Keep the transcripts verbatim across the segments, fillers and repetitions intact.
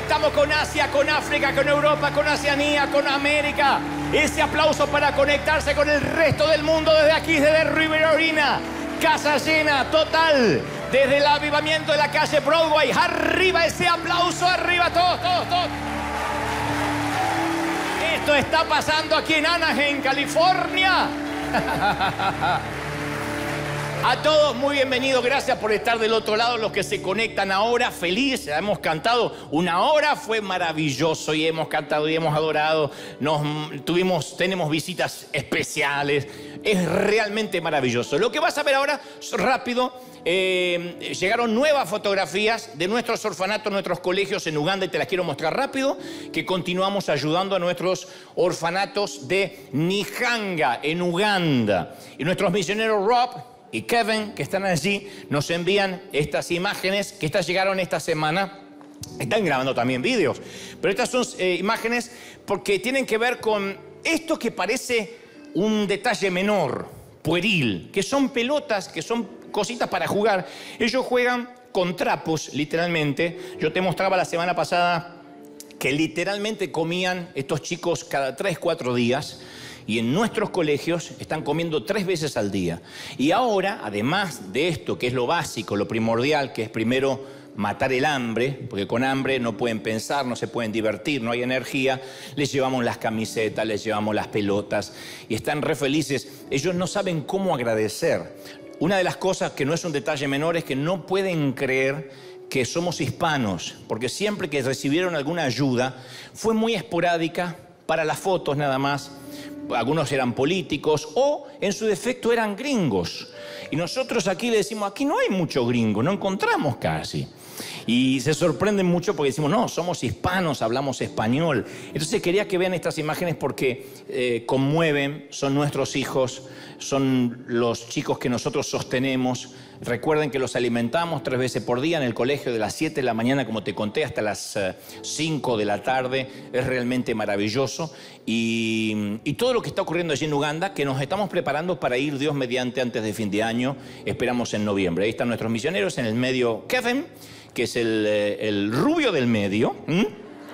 conectamos con Asia, con África, con Europa, con Oceanía, con América. Ese aplauso para conectarse con el resto del mundo desde aquí, desde Riverina. Casa llena, total. Desde el avivamiento de la calle Broadway. Arriba ese aplauso, arriba, todos, todos, todos. Esto está pasando aquí en Anaheim, California. A todos, muy bienvenidos. Gracias por estar del otro lado. Los que se conectan ahora, feliz. Hemos cantado una hora, fue maravilloso. Y hemos cantado y hemos adorado. Nos tuvimos, tenemos visitas especiales. Es realmente maravilloso. Lo que vas a ver ahora, rápido, eh, llegaron nuevas fotografías de nuestros orfanatos, nuestros colegios en Uganda. Y te las quiero mostrar rápido. Que continuamos ayudando a nuestros orfanatos de Nihanga, en Uganda. Y nuestros misioneros Rob y Kevin, que están allí, nos envían estas imágenes que estas llegaron esta semana. Están grabando también vídeos. Pero estas son eh, imágenes porque tienen que ver con esto que parece un detalle menor, pueril, que son pelotas, que son cositas para jugar. Ellos juegan con trapos, literalmente. Yo te mostraba la semana pasada que literalmente comían estos chicos cada tres, cuatro días. Y en nuestros colegios están comiendo tres veces al día. Y ahora, además de esto, que es lo básico, lo primordial, que es primero matar el hambre, porque con hambre no pueden pensar, no se pueden divertir, no hay energía, les llevamos las camisetas, les llevamos las pelotas y están re felices. Ellos no saben cómo agradecer. Una de las cosas que no es un detalle menor es que no pueden creer que somos hispanos, porque siempre que recibieron alguna ayuda fue muy esporádica, para las fotos nada más. Algunos eran políticos o, en su defecto, eran gringos. Y nosotros aquí le decimos, aquí no hay mucho gringo, no encontramos casi. Y se sorprenden mucho porque decimos, no, somos hispanos, hablamos español. Entonces quería que vean estas imágenes porque eh, conmueven, son nuestros hijos, son los chicos que nosotros sostenemos. Recuerden que los alimentamos tres veces por día en el colegio de las siete de la mañana, como te conté, hasta las uh, cinco de la tarde. Es realmente maravilloso. Y, y todo lo que está ocurriendo allí en Uganda, que nos estamos preparando para ir, Dios mediante, antes de fin de año. Esperamos en noviembre. Ahí están nuestros misioneros, en el medio Kevin, que es el, el rubio del medio. ¿Mm?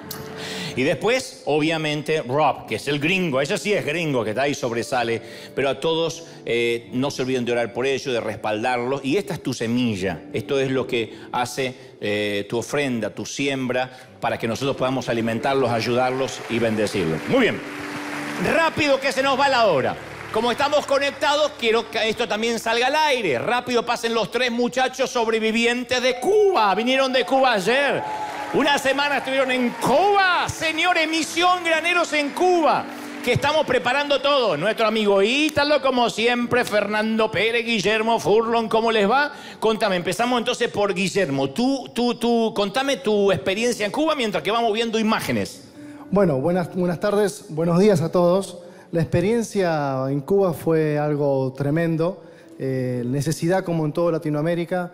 Y después, obviamente, Rob, que es el gringo. Ese sí es gringo, que está ahí, sobresale. Pero a todos, eh, no se olviden de orar por ellos, de respaldarlos. Y esta es tu semilla. Esto es lo que hace eh, tu ofrenda, tu siembra, para que nosotros podamos alimentarlos, ayudarlos y bendecirlos. Muy bien. Rápido que se nos va la hora. Como estamos conectados, quiero que esto también salga al aire. Rápido pasen los tres muchachos sobrevivientes de Cuba. Vinieron de Cuba ayer. Una semana estuvieron en Cuba, señores, misión Graneros en Cuba, que estamos preparando todo. Nuestro amigo Ítalo, como siempre, Fernando Pérez, Guillermo Furlon, ¿cómo les va? Contame, empezamos entonces por Guillermo. Tú, tú, tú, contame tu experiencia en Cuba mientras que vamos viendo imágenes. Bueno, buenas, buenas tardes, buenos días a todos. La experiencia en Cuba fue algo tremendo, eh, necesidad como en toda Latinoamérica.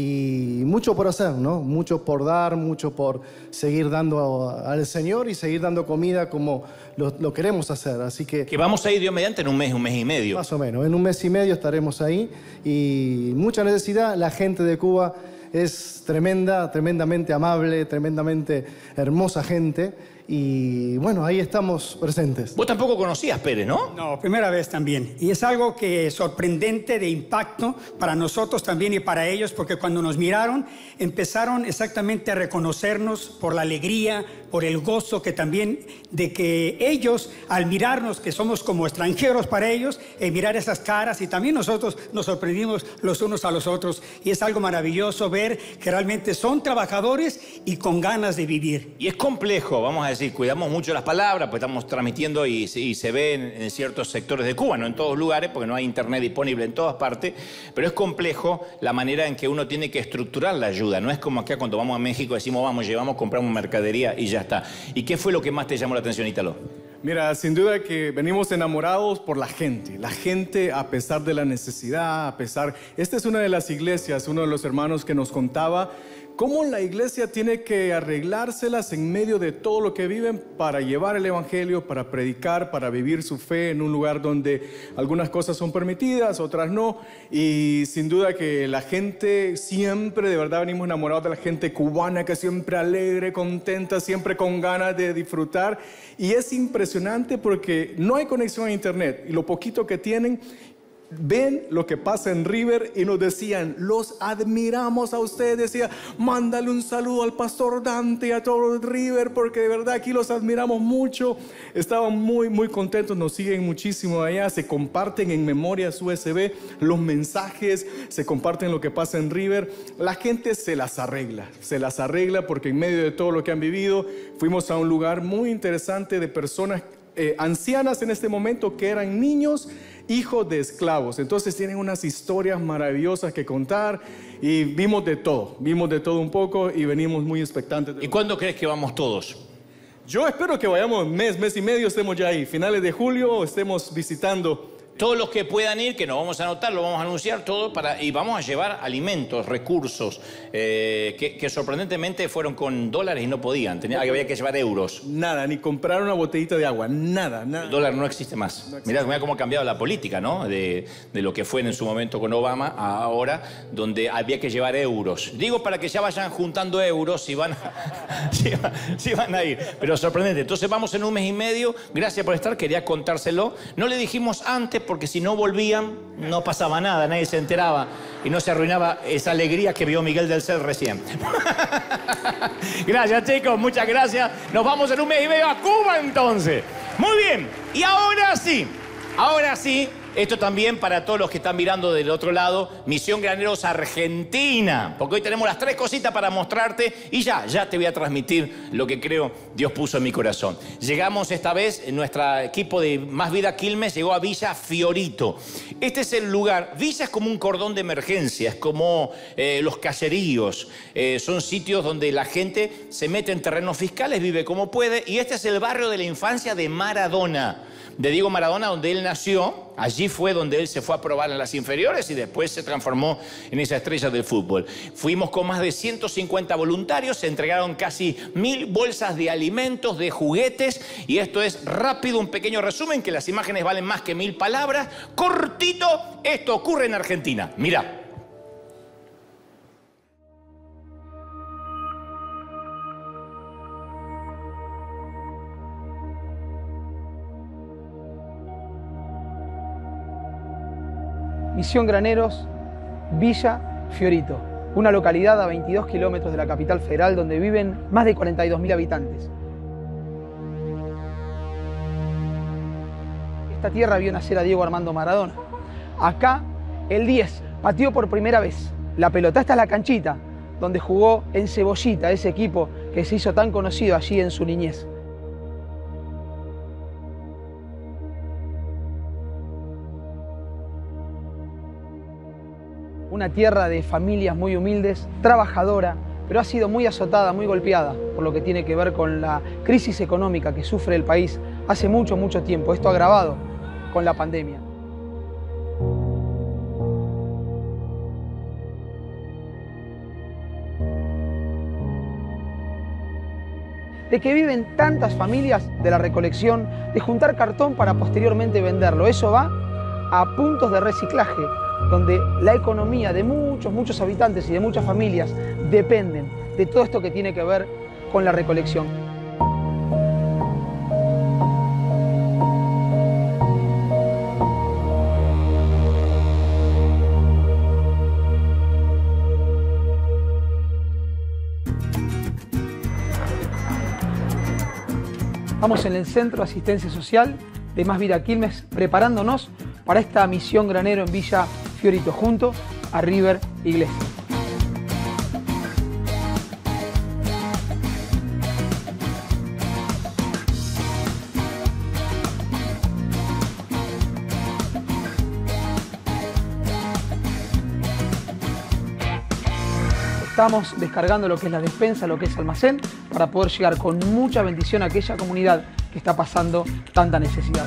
Y mucho por hacer, ¿no? Mucho por dar, mucho por seguir dando al Señor y seguir dando comida como lo, lo queremos hacer. Así que... Que vamos a ir, Dios mediante, en un mes, un mes y medio. Más o menos, en un mes y medio estaremos ahí. Y mucha necesidad. La gente de Cuba es tremenda, tremendamente amable, tremendamente hermosa gente. Y bueno, ahí estamos presentes. Vos tampoco conocías Pérez, ¿no? No, primera vez también. Y es algo que es sorprendente, de impacto para nosotros también y para ellos, porque cuando nos miraron empezaron exactamente a reconocernos por la alegría, por el gozo que también de que ellos, al mirarnos que somos como extranjeros para ellos, eh, mirar esas caras, y también nosotros nos sorprendimos los unos a los otros. Y es algo maravilloso ver que realmente son trabajadores y con ganas de vivir. Y es complejo, vamos a decir, cuidamos mucho las palabras, pues estamos transmitiendo y, y se ve en, en ciertos sectores de Cuba, no en todos lugares, porque no hay internet disponible en todas partes, pero es complejo la manera en que uno tiene que estructurar la ayuda. No es como acá cuando vamos a México, decimos, vamos, llevamos, compramos mercadería y ya está. ¿Y qué fue lo que más te llamó la atención, Ítalo? Mira, sin duda que venimos enamorados por la gente. La gente, a pesar de la necesidad, a pesar... Esta es una de las iglesias, uno de los hermanos que nos contaba cómo la iglesia tiene que arreglárselas en medio de todo lo que viven para llevar el evangelio, para predicar, para vivir su fe en un lugar donde algunas cosas son permitidas, otras no. Y sin duda que la gente siempre, de verdad venimos enamorados de la gente cubana, que siempre alegre, contenta, siempre con ganas de disfrutar. Y es impresionante porque no hay conexión a internet, y lo poquito que tienen, ven lo que pasa en River y nos decían, los admiramos a ustedes, decía, mándale un saludo al pastor Dante y a todo River, porque de verdad aquí los admiramos mucho. Estaban muy muy contentos, nos siguen muchísimo allá, se comparten en memorias U S B los mensajes, se comparten lo que pasa en River. La gente se las arregla, se las arregla porque en medio de todo lo que han vivido, fuimos a un lugar muy interesante de personas eh, ancianas en este momento que eran niños, hijos de esclavos. Entonces tienen unas historias maravillosas que contar y vimos de todo, vimos de todo un poco y venimos muy expectantes. ¿Y cuándo crees que vamos todos? Yo espero que vayamos mes, mes y medio, estemos ya ahí, finales de julio, estemos visitando. Todos los que puedan ir, que nos vamos a anotar, lo vamos a anunciar todo para, y vamos a llevar alimentos, recursos, eh, que, que sorprendentemente fueron con dólares y no podían, tenía, había que llevar euros. Nada, ni comprar una botellita de agua, nada, nada. El dólar no existe más. No existe. Mirá, mirá cómo ha cambiado la política, ¿no? De, de lo que fue en su momento con Obama a ahora, donde había que llevar euros. Digo para que ya vayan juntando euros si van a, si van, si van a ir. Pero sorprendente. Entonces vamos en un mes y medio. Gracias por estar, quería contárselo. No le dijimos antes, porque si no volvían, no pasaba nada, nadie se enteraba y no se arruinaba esa alegría que vio Miguel del Cel recién. Gracias, chicos, muchas gracias. Nos vamos en un mes y medio a Cuba, entonces. Muy bien, y ahora sí, ahora sí, esto también para todos los que están mirando del otro lado, Misión Graneros Argentina, porque hoy tenemos las tres cositas para mostrarte y ya, ya te voy a transmitir lo que creo Dios puso en mi corazón. Llegamos esta vez, nuestro equipo de Más Vida Quilmes llegó a Villa Fiorito. Este es el lugar, Villa es como un cordón de emergencia, es como eh, los caseríos, eh, son sitios donde la gente se mete en terrenos fiscales, vive como puede, y este es el barrio de la infancia de Maradona, de Diego Maradona, donde él nació. Allí fue donde él se fue a probar en las inferiores y después se transformó en esa estrella del fútbol. Fuimos con más de ciento cincuenta voluntarios, se entregaron casi mil bolsas de alimentos, de juguetes, y esto es rápido, un pequeño resumen, que las imágenes valen más que mil palabras. Cortito, esto ocurre en Argentina. Mirá. Misión Graneros, Villa Fiorito, una localidad a veintidós kilómetros de la capital federal donde viven más de cuarenta y dos mil habitantes. Esta tierra vio nacer a Diego Armando Maradona. Acá, el diez pateó por primera vez la pelota. Esta es la canchita donde jugó en Cebollita, ese equipo que se hizo tan conocido allí en su niñez. Una tierra de familias muy humildes, trabajadora, pero ha sido muy azotada, muy golpeada por lo que tiene que ver con la crisis económica que sufre el país hace mucho, mucho tiempo. Esto agravado con la pandemia. De que viven tantas familias de la recolección, de juntar cartón para posteriormente venderlo. Eso va a puntos de reciclaje, donde la economía de muchos, muchos habitantes y de muchas familias dependen de todo esto que tiene que ver con la recolección. Estamos en el Centro de Asistencia Social de Más Vida Quilmes, preparándonos para esta misión granero en Villa Fiorito, junto a River Iglesia. Estamos descargando lo que es la despensa, lo que es almacén, para poder llegar con mucha bendición a aquella comunidad que está pasando tanta necesidad.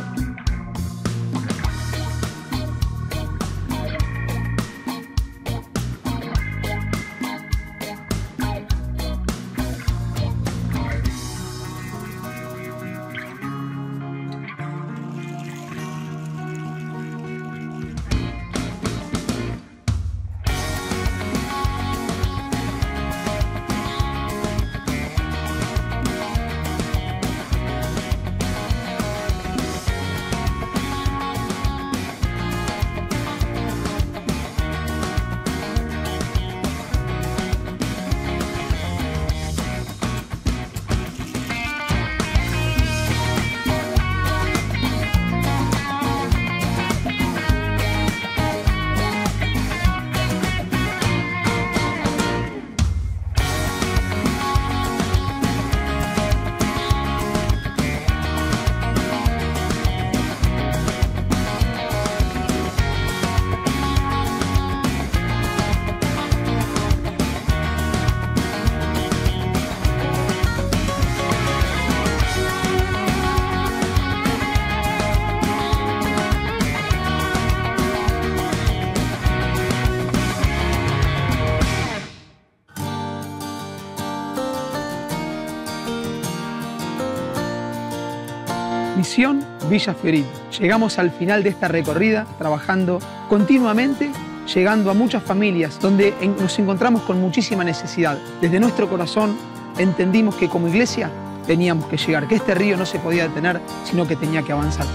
Misión Villa Fiorito. Llegamos al final de esta recorrida trabajando continuamente, llegando a muchas familias donde nos encontramos con muchísima necesidad. Desde nuestro corazón entendimos que como iglesia teníamos que llegar, que este río no se podía detener, sino que tenía que avanzar.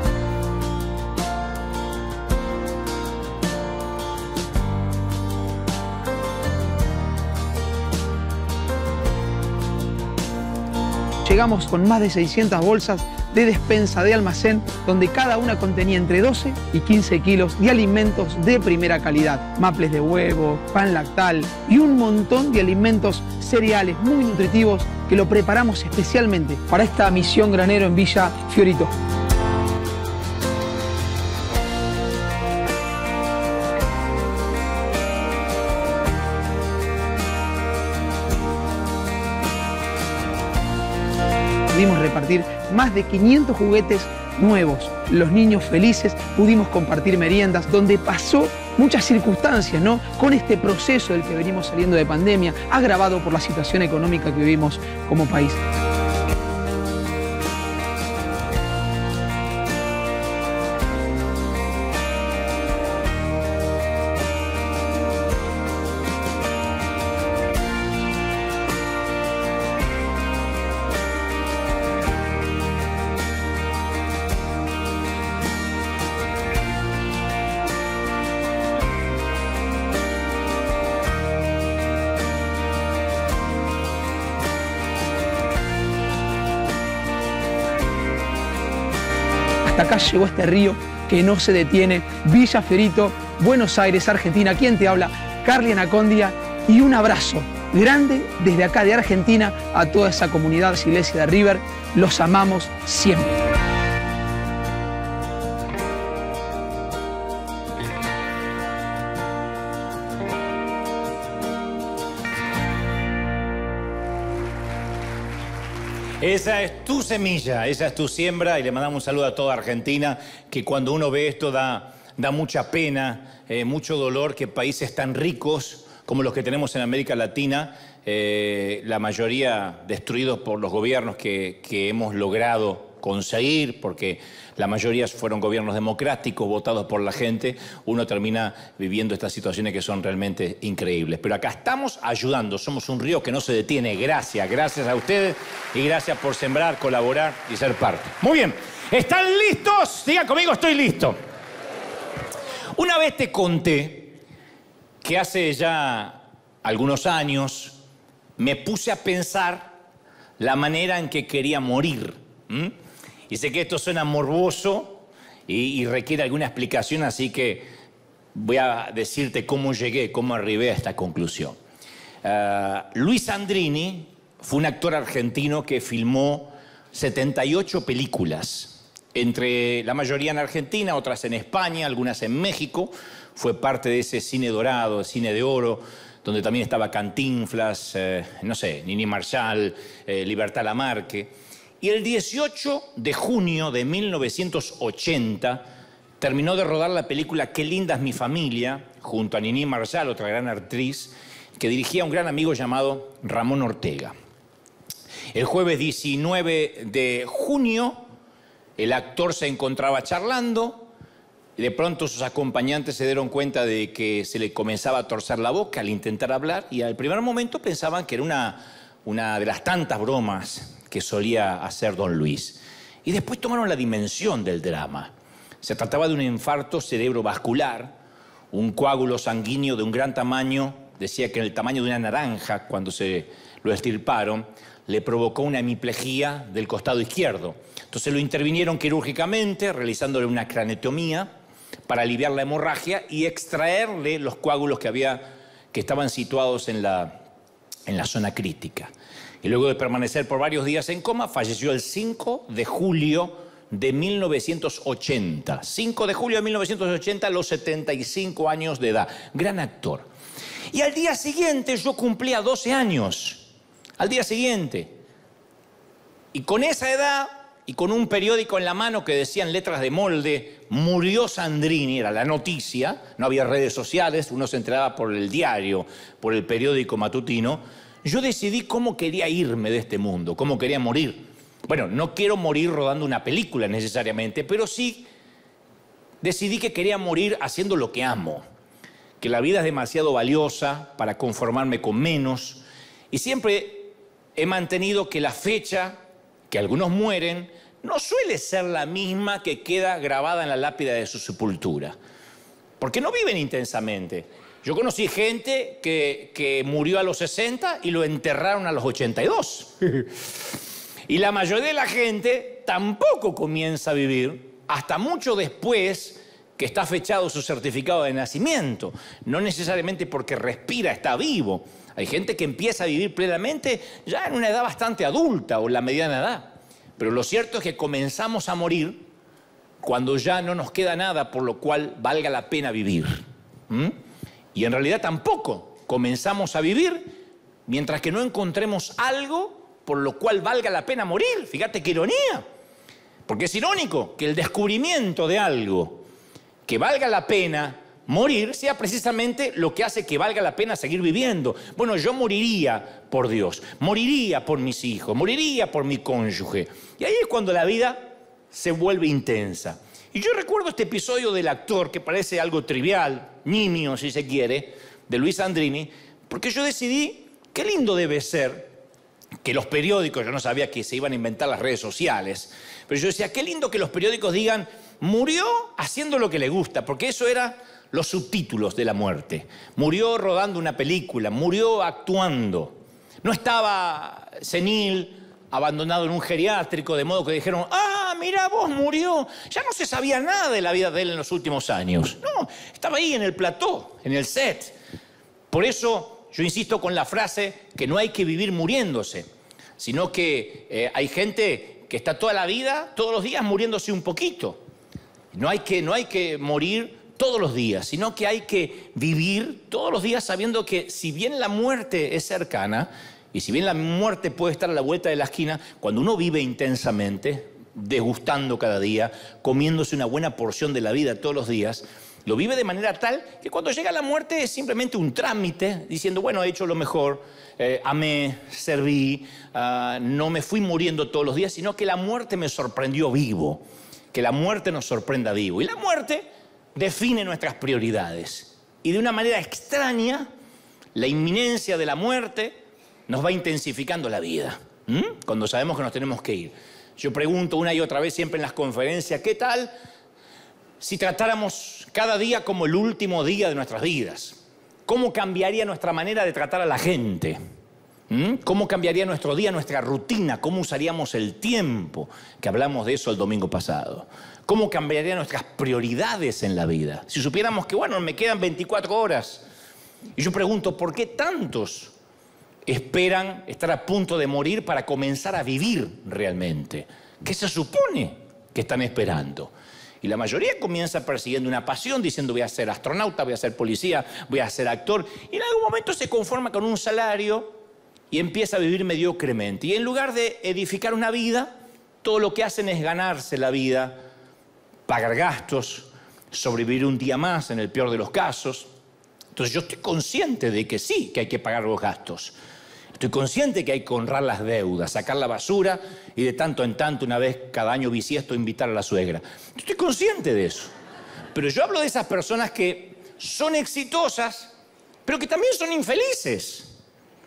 Llegamos con más de seiscientas bolsas de despensa de almacén, donde cada una contenía entre doce y quince kilos de alimentos de primera calidad. Maples de huevo, pan lactal y un montón de alimentos cereales muy nutritivos que lo preparamos especialmente para esta misión granero en Villa Fiorito. Pudimos repartir más de quinientos juguetes nuevos. Los niños felices, pudimos compartir meriendas, donde pasó muchas circunstancias, ¿no? Con este proceso del que venimos saliendo de pandemia, agravado por la situación económica que vivimos como país. Hasta acá llegó este río que no se detiene. Villa Fiorito, Buenos Aires, Argentina. ¿Quién te habla? Carly Anacondia. Y un abrazo grande desde acá de Argentina a toda esa comunidad Iglesia de River. Los amamos siempre. Esa es tu semilla, esa es tu siembra y le mandamos un saludo a toda Argentina, que cuando uno ve esto da, da mucha pena, eh, mucho dolor que países tan ricos como los que tenemos en América Latina, eh, la mayoría destruidos por los gobiernos que, que hemos logrado conseguir, porque la mayoría fueron gobiernos democráticos, votados por la gente, uno termina viviendo estas situaciones que son realmente increíbles. Pero acá estamos ayudando, somos un río que no se detiene. Gracias, gracias a ustedes y gracias por sembrar, colaborar y ser parte. Muy bien, ¿están listos? Diga conmigo, estoy listo. Una vez te conté que hace ya algunos años me puse a pensar la manera en que quería morir. ¿Mm? Y sé que esto suena morboso y, y requiere alguna explicación, así que voy a decirte cómo llegué, cómo arribé a esta conclusión. Uh, Luis Sandrini fue un actor argentino que filmó setenta y ocho películas, entre la mayoría en Argentina, otras en España, algunas en México. Fue parte de ese cine dorado, cine de oro, donde también estaba Cantinflas, eh, no sé, Nini Marshall, eh, Libertad Lamarque. Y el dieciocho de junio de mil novecientos ochenta terminó de rodar la película Qué linda es mi familia, junto a Nini Marshall, otra gran actriz, que dirigía un gran amigo llamado Ramón Ortega. El jueves diecinueve de junio, el actor se encontraba charlando, y de pronto sus acompañantes se dieron cuenta de que se le comenzaba a torcer la boca al intentar hablar, y al primer momento pensaban que era una, una de las tantas bromas que solía hacer don Luis. Y después tomaron la dimensión del drama. Se trataba de un infarto cerebrovascular, un coágulo sanguíneo de un gran tamaño, decía que en el tamaño de una naranja, cuando se lo extirparon, le provocó una hemiplegia del costado izquierdo. Entonces lo intervinieron quirúrgicamente, realizándole una craneotomía para aliviar la hemorragia y extraerle los coágulos que, había, que estaban situados en la, en la zona crítica. Y luego de permanecer por varios días en coma, falleció el cinco de julio de mil novecientos ochenta. cinco de julio de mil novecientos ochenta, a los setenta y cinco años de edad. Gran actor. Y al día siguiente yo cumplía doce años. Al día siguiente. Y con esa edad y con un periódico en la mano que decía en letras de molde, murió Sandrini, era la noticia, no había redes sociales, uno se enteraba por el diario, por el periódico matutino. Yo decidí cómo quería irme de este mundo, cómo quería morir. Bueno, no quiero morir rodando una película necesariamente, pero sí decidí que quería morir haciendo lo que amo, que la vida es demasiado valiosa para conformarme con menos, y siempre he mantenido que la fecha que algunos mueren no suele ser la misma que queda grabada en la lápida de su sepultura, porque no viven intensamente. Yo conocí gente que, que murió a los sesenta y lo enterraron a los ochenta y dos. Y la mayoría de la gente tampoco comienza a vivir hasta mucho después que está fechado su certificado de nacimiento. No necesariamente porque respira, está vivo. Hay gente que empieza a vivir plenamente ya en una edad bastante adulta o en la mediana edad. Pero lo cierto es que comenzamos a morir cuando ya no nos queda nada por lo cual valga la pena vivir. ¿Mm? Y en realidad tampoco comenzamos a vivir mientras que no encontremos algo por lo cual valga la pena morir. Fíjate qué ironía. Porque es irónico que el descubrimiento de algo que valga la pena morir sea precisamente lo que hace que valga la pena seguir viviendo. Bueno, yo moriría por Dios, moriría por mis hijos, moriría por mi cónyuge. Y ahí es cuando la vida se vuelve intensa. Y yo recuerdo este episodio del actor, que parece algo trivial, nimio si se quiere, de Luis Sandrini, porque yo decidí, qué lindo debe ser que los periódicos, yo no sabía que se iban a inventar las redes sociales, pero yo decía, qué lindo que los periódicos digan, murió haciendo lo que le gusta, porque eso era los subtítulos de la muerte. Murió rodando una película, murió actuando. No estaba senil, abandonado en un geriátrico, de modo que dijeron, ah, mira vos, murió. Ya no se sabía nada de la vida de él en los últimos años. No, estaba ahí en el plató, en el set. Por eso yo insisto con la frase que no hay que vivir muriéndose, sino que eh, hay gente que está toda la vida, todos los días muriéndose un poquito. No hay que, no hay que morir todos los días, sino que hay que vivir todos los días sabiendo que si bien la muerte es cercana, y si bien la muerte puede estar a la vuelta de la esquina, cuando uno vive intensamente, degustando cada día, comiéndose una buena porción de la vida todos los días, lo vive de manera tal que cuando llega la muerte es simplemente un trámite, diciendo, bueno, he hecho lo mejor, eh, amé, serví, uh, no me fui muriendo todos los días, sino que la muerte me sorprendió vivo, que la muerte nos sorprenda vivo. Y la muerte define nuestras prioridades. Y de una manera extraña, la inminencia de la muerte nos va intensificando la vida, ¿Mm? cuando sabemos que nos tenemos que ir. Yo pregunto una y otra vez siempre en las conferencias, ¿qué tal si tratáramos cada día como el último día de nuestras vidas? ¿Cómo cambiaría nuestra manera de tratar a la gente? ¿Mm? ¿Cómo cambiaría nuestro día, nuestra rutina? ¿Cómo usaríamos el tiempo? Que hablamos de eso el domingo pasado. ¿Cómo cambiarían nuestras prioridades en la vida? Si supiéramos que, bueno, me quedan veinticuatro horas. Y yo pregunto, ¿por qué tantos esperan estar a punto de morir para comenzar a vivir realmente? ¿Qué se supone que están esperando? Y la mayoría comienza persiguiendo una pasión, diciendo voy a ser astronauta, voy a ser policía, voy a ser actor. Y en algún momento se conforma con un salario y empieza a vivir mediocremente. Y en lugar de edificar una vida, todo lo que hacen es ganarse la vida, pagar gastos, sobrevivir un día más en el peor de los casos. Entonces yo estoy consciente de que sí, que hay que pagar los gastos. Estoy consciente que hay que honrar las deudas, sacar la basura y de tanto en tanto, una vez cada año bisiesto, invitar a la suegra. Estoy consciente de eso. Pero yo hablo de esas personas que son exitosas, pero que también son infelices.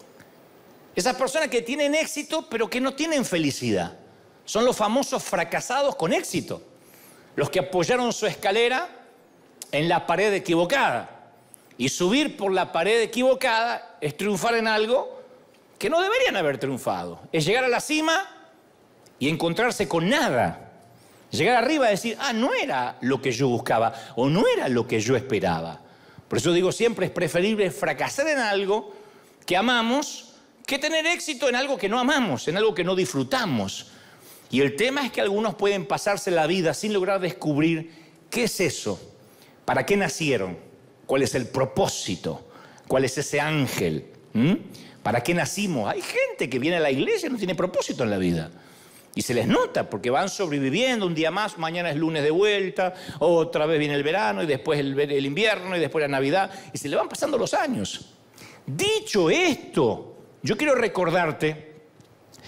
Esas personas que tienen éxito, pero que no tienen felicidad. Son los famosos fracasados con éxito. Los que apoyaron su escalera en la pared equivocada. Y subir por la pared equivocada es triunfar en algo que no deberían haber triunfado. Es llegar a la cima y encontrarse con nada. Llegar arriba y decir, ah, no era lo que yo buscaba o no era lo que yo esperaba. Por eso digo siempre, es preferible fracasar en algo que amamos que tener éxito en algo que no amamos, en algo que no disfrutamos. Y el tema es que algunos pueden pasarse la vida sin lograr descubrir qué es eso, para qué nacieron, cuál es el propósito, cuál es ese ángel, ¿Mm? ¿Para qué nacimos? Hay gente que viene a la iglesia y no tiene propósito en la vida. Y se les nota porque van sobreviviendo un día más, mañana es lunes de vuelta, otra vez viene el verano y después el, el invierno y después la Navidad y se le van pasando los años. Dicho esto, yo quiero recordarte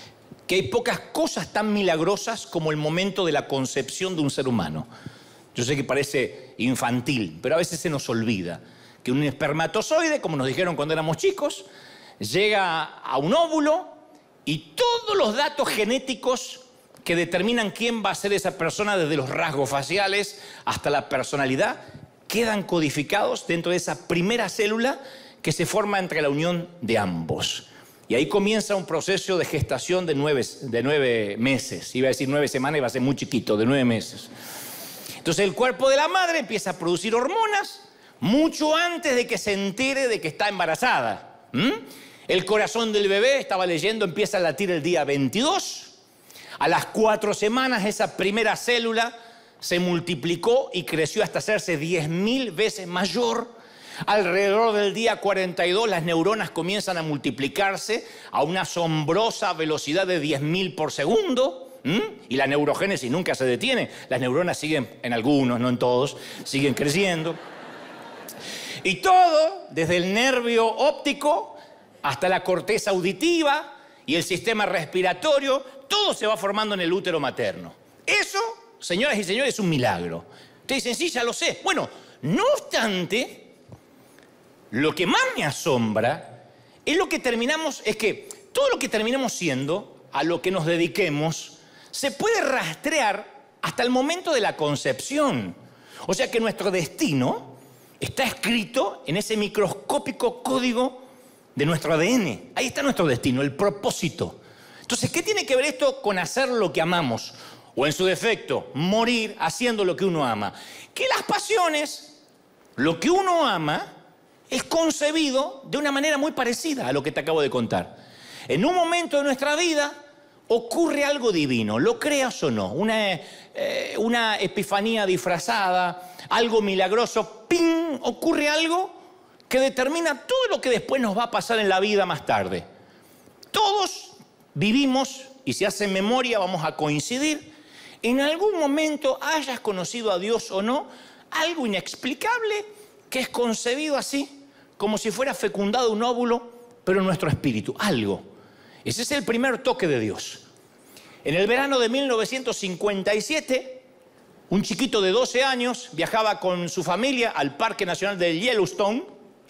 que hay pocas cosas tan milagrosas como el momento de la concepción de un ser humano. Yo sé que parece infantil, pero a veces se nos olvida que un espermatozoide, como nos dijeron cuando éramos chicos, llega a un óvulo y todos los datos genéticos que determinan quién va a ser esa persona, desde los rasgos faciales hasta la personalidad, quedan codificados dentro de esa primera célula que se forma entre la unión de ambos. Y ahí comienza un proceso de gestación de nueve, de nueve meses. Iba a decir nueve semanas y va a ser muy chiquito, de nueve meses. Entonces el cuerpo de la madre empieza a producir hormonas mucho antes de que se entere de que está embarazada. ¿Mm? El corazón del bebé, estaba leyendo, empieza a latir el día veintidós. A las cuatro semanas esa primera célula se multiplicó y creció hasta hacerse diez mil veces mayor. Alrededor del día cuarenta y dos las neuronas comienzan a multiplicarse a una asombrosa velocidad de diez mil por segundo. ¿Mm? Y la neurogénesis nunca se detiene. Las neuronas siguen, en algunos, no en todos, siguen creciendo. Y todo, desde el nervio óptico hasta la corteza auditiva y el sistema respiratorio, todo se va formando en el útero materno. Eso, señoras y señores, es un milagro. Ustedes dicen, sí, ya lo sé. Bueno, no obstante, lo que más me asombra es lo que terminamos, es que todo lo que terminamos siendo, a lo que nos dediquemos, se puede rastrear hasta el momento de la concepción. O sea que nuestro destino está escrito en ese microscópico código de nuestro A D N. Ahí está nuestro destino, el propósito. Entonces, ¿qué tiene que ver esto con hacer lo que amamos? O en su defecto, morir haciendo lo que uno ama. Que las pasiones, lo que uno ama, es concebido de una manera muy parecida a lo que te acabo de contar. En un momento de nuestra vida ocurre algo divino, lo creas o no, una, eh, una epifanía disfrazada, algo milagroso, ¡ping!, ocurre algo que determina todo lo que después nos va a pasar en la vida más tarde. Todos vivimos, y si hacen memoria vamos a coincidir, en algún momento, hayas conocido a Dios o no, algo inexplicable que es concebido así, como si fuera fecundado un óvulo, pero en nuestro espíritu, algo. Ese es el primer toque de Dios. En el verano de mil novecientos cincuenta y siete, un chiquito de doce años viajaba con su familia al Parque Nacional de Yellowstone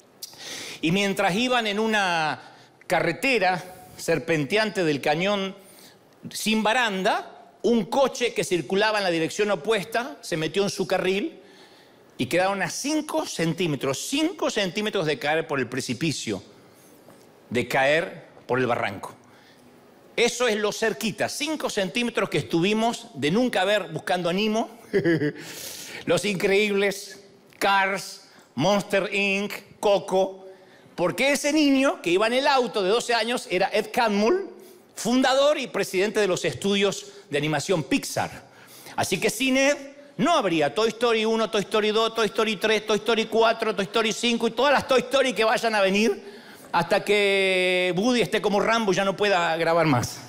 y mientras iban en una carretera serpenteante del cañón sin baranda, un coche que circulaba en la dirección opuesta se metió en su carril y quedaron a cinco centímetros, cinco centímetros de caer por el precipicio, de caer por el barranco. Eso es lo cerquita, cinco centímetros que estuvimos de nunca ver Buscando a Nemo, Los Increíbles, Cars, Monster incorporated, Coco, porque ese niño que iba en el auto de doce años era Ed Catmull, fundador y presidente de los estudios de animación Pixar. Así que sin Ed no habría Toy Story uno, Toy Story dos, Toy Story tres, Toy Story cuatro, Toy Story cinco y todas las Toy Story que vayan a venir hasta que Woody esté como Rambo y ya no pueda grabar más.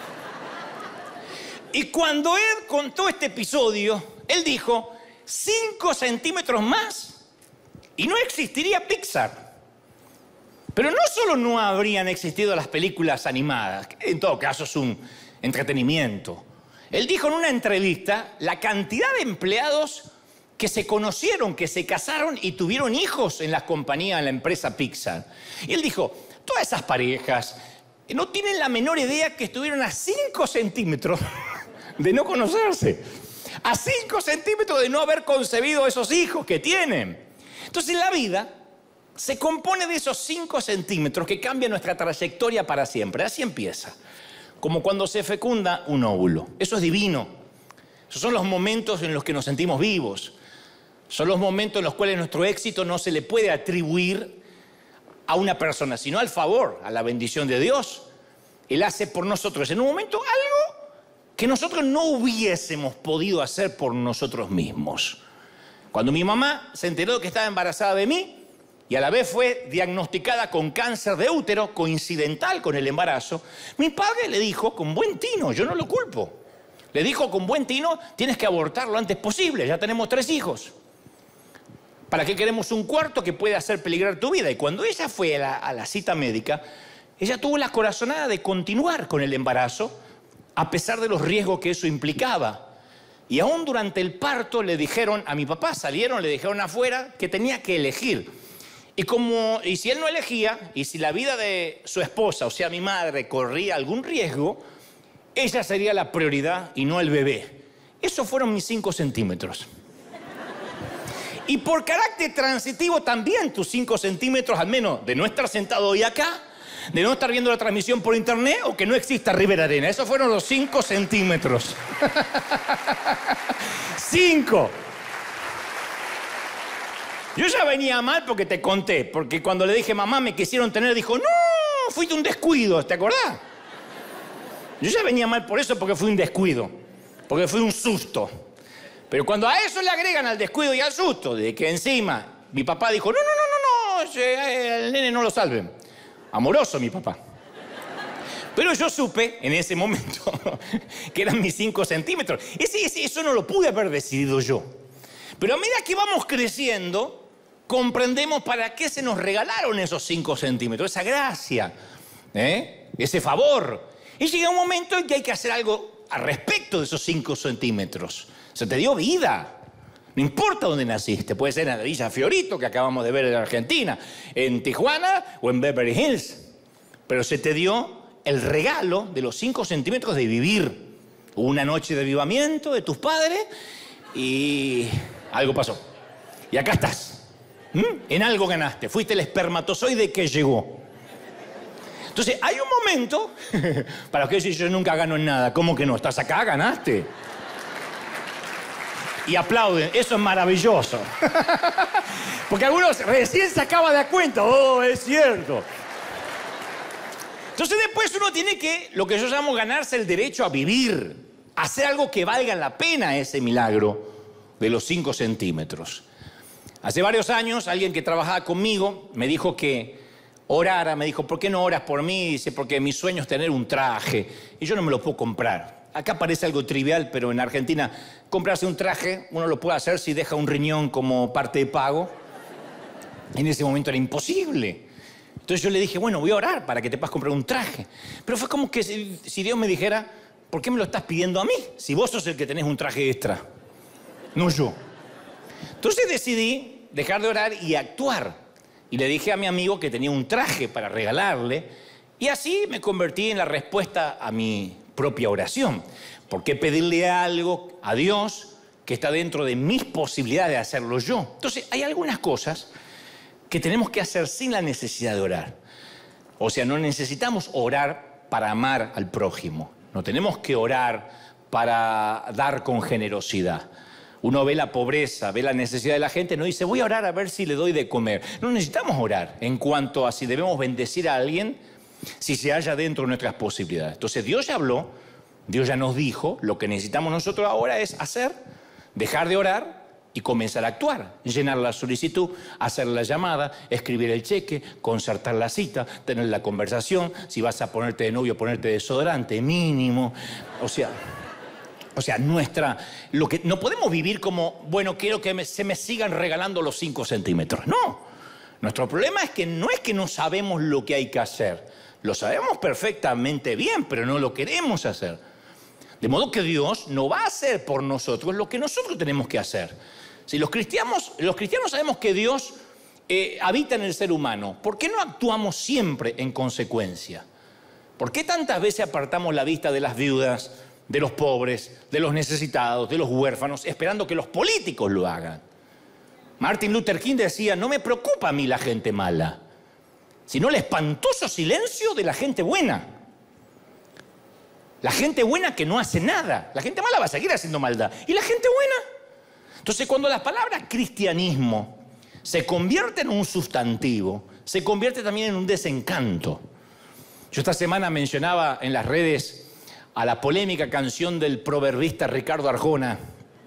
Y cuando Ed contó este episodio, él dijo, cinco centímetros más y no existiría Pixar. Pero no solo no habrían existido las películas animadas, que en todo caso es un entretenimiento. Él dijo en una entrevista la cantidad de empleados que se conocieron, que se casaron y tuvieron hijos en la compañía, en la empresa Pixar. Y él dijo, todas esas parejas no tienen la menor idea que estuvieron a cinco centímetros de no conocerse. A cinco centímetros de no haber concebido esos hijos que tienen. Entonces la vida se compone de esos cinco centímetros que cambian nuestra trayectoria para siempre. Así empieza. Como cuando se fecunda un óvulo. Eso es divino. Esos son los momentos en los que nos sentimos vivos. Son los momentos en los cuales nuestro éxito no se le puede atribuir a una persona, sino al favor, a la bendición de Dios. Él hace por nosotros en un momento algo que nosotros no hubiésemos podido hacer por nosotros mismos. Cuando mi mamá se enteró de que estaba embarazada de mí y a la vez fue diagnosticada con cáncer de útero, coincidental con el embarazo, mi padre le dijo con buen tino, yo no lo culpo, le dijo con buen tino, tienes que abortar lo antes posible, ya tenemos tres hijos. ¿Para qué queremos un cuarto que puede hacer peligrar tu vida? Y cuando ella fue a la, a la cita médica, ella tuvo la corazonada de continuar con el embarazo a pesar de los riesgos que eso implicaba. Y aún durante el parto le dijeron a mi papá, salieron, le dijeron afuera que tenía que elegir. Y, como, y si él no elegía, y si la vida de su esposa, o sea, mi madre, corría algún riesgo, ella sería la prioridad y no el bebé. Esos fueron mis cinco centímetros. Y por carácter transitivo también tus cinco centímetros, al menos de no estar sentado hoy acá, de no estar viendo la transmisión por internet o que no exista River Arena. Esos fueron los cinco centímetros. Cinco. Yo ya venía mal porque te conté, porque cuando le dije, mamá, me quisieron tener, dijo, no, fuiste un descuido, ¿te acordás? Yo ya venía mal por eso, porque fui un descuido, porque fui un susto. Pero cuando a eso le agregan al descuido y al susto, de que encima mi papá dijo, no, no, no, no, no, el nene no lo salven. Amoroso mi papá. Pero yo supe en ese momento que eran mis cinco centímetros. Ese, ese, eso no lo pude haber decidido yo. Pero a medida que vamos creciendo, comprendemos para qué se nos regalaron esos cinco centímetros, esa gracia, ¿eh? Ese favor. Y llega un momento en que hay que hacer algo al respecto de esos cinco centímetros. Se te dio vida. No importa dónde naciste. Puede ser en la Villa Fiorito, que acabamos de ver en Argentina, en Tijuana o en Beverly Hills. Pero se te dio el regalo de los cinco centímetros de vivir. Hubo una noche de avivamiento de tus padres y algo pasó. Y acá estás. ¿Mm? En algo ganaste. Fuiste el espermatozoide que llegó. Entonces, hay un momento para los que dicen, yo nunca gano en nada. ¿Cómo que no? ¿Estás acá? ¿Ganaste? Y aplauden. Eso es maravilloso. Porque algunos recién se acaba de dar cuenta. Oh, es cierto. Entonces después uno tiene que, lo que yo llamo, ganarse el derecho a vivir. Hacer algo que valga la pena ese milagro de los cinco centímetros. Hace varios años, alguien que trabajaba conmigo me dijo que orara. Me dijo, ¿por qué no oras por mí? Dice, porque mi sueño es tener un traje. Y yo no me lo puedo comprar. Acá parece algo trivial, pero en Argentina comprarse un traje, uno lo puede hacer si deja un riñón como parte de pago. En ese momento era imposible. Entonces yo le dije, bueno, voy a orar para que te puedas comprar un traje. Pero fue como que si, si Dios me dijera, ¿por qué me lo estás pidiendo a mí? Si vos sos el que tenés un traje extra, no yo. Entonces decidí dejar de orar y actuar. Y le dije a mi amigo que tenía un traje para regalarle. Y así me convertí en la respuesta a mi propia oración. ¿Por qué pedirle algo a Dios que está dentro de mis posibilidades de hacerlo yo? Entonces, hay algunas cosas que tenemos que hacer sin la necesidad de orar. O sea, no necesitamos orar para amar al prójimo. No tenemos que orar para dar con generosidad. Uno ve la pobreza, ve la necesidad de la gente, no dice, voy a orar a ver si le doy de comer. No necesitamos orar en cuanto a si debemos bendecir a alguien, si se halla dentro de nuestras posibilidades. Entonces Dios ya habló, Dios ya nos dijo, lo que necesitamos nosotros ahora es hacer, dejar de orar y comenzar a actuar. Llenar la solicitud, hacer la llamada, escribir el cheque, concertar la cita, tener la conversación, si vas a ponerte de novio, ponerte desodorante mínimo. O sea, o sea, nuestra, lo que, no podemos vivir como, bueno, quiero que me, se me sigan regalando los cinco centímetros. No, nuestro problema es que no es que no sabemos lo que hay que hacer. Lo sabemos perfectamente bien, pero no lo queremos hacer. De modo que Dios no va a hacer por nosotros lo que nosotros tenemos que hacer. Si los cristianos, los cristianos sabemos que Dios eh, habita en el ser humano, ¿por qué no actuamos siempre en consecuencia? ¿Por qué tantas veces apartamos la vista de las viudas, de los pobres, de los necesitados, de los huérfanos, esperando que los políticos lo hagan? Martin Luther King decía, no me preocupa a mí la gente mala, sino el espantoso silencio de la gente buena. La gente buena que no hace nada. La gente mala va a seguir haciendo maldad. ¿Y la gente buena? Entonces, cuando la palabra cristianismo se convierte en un sustantivo, se convierte también en un desencanto. Yo esta semana mencionaba en las redes a la polémica canción del proverbista Ricardo Arjona.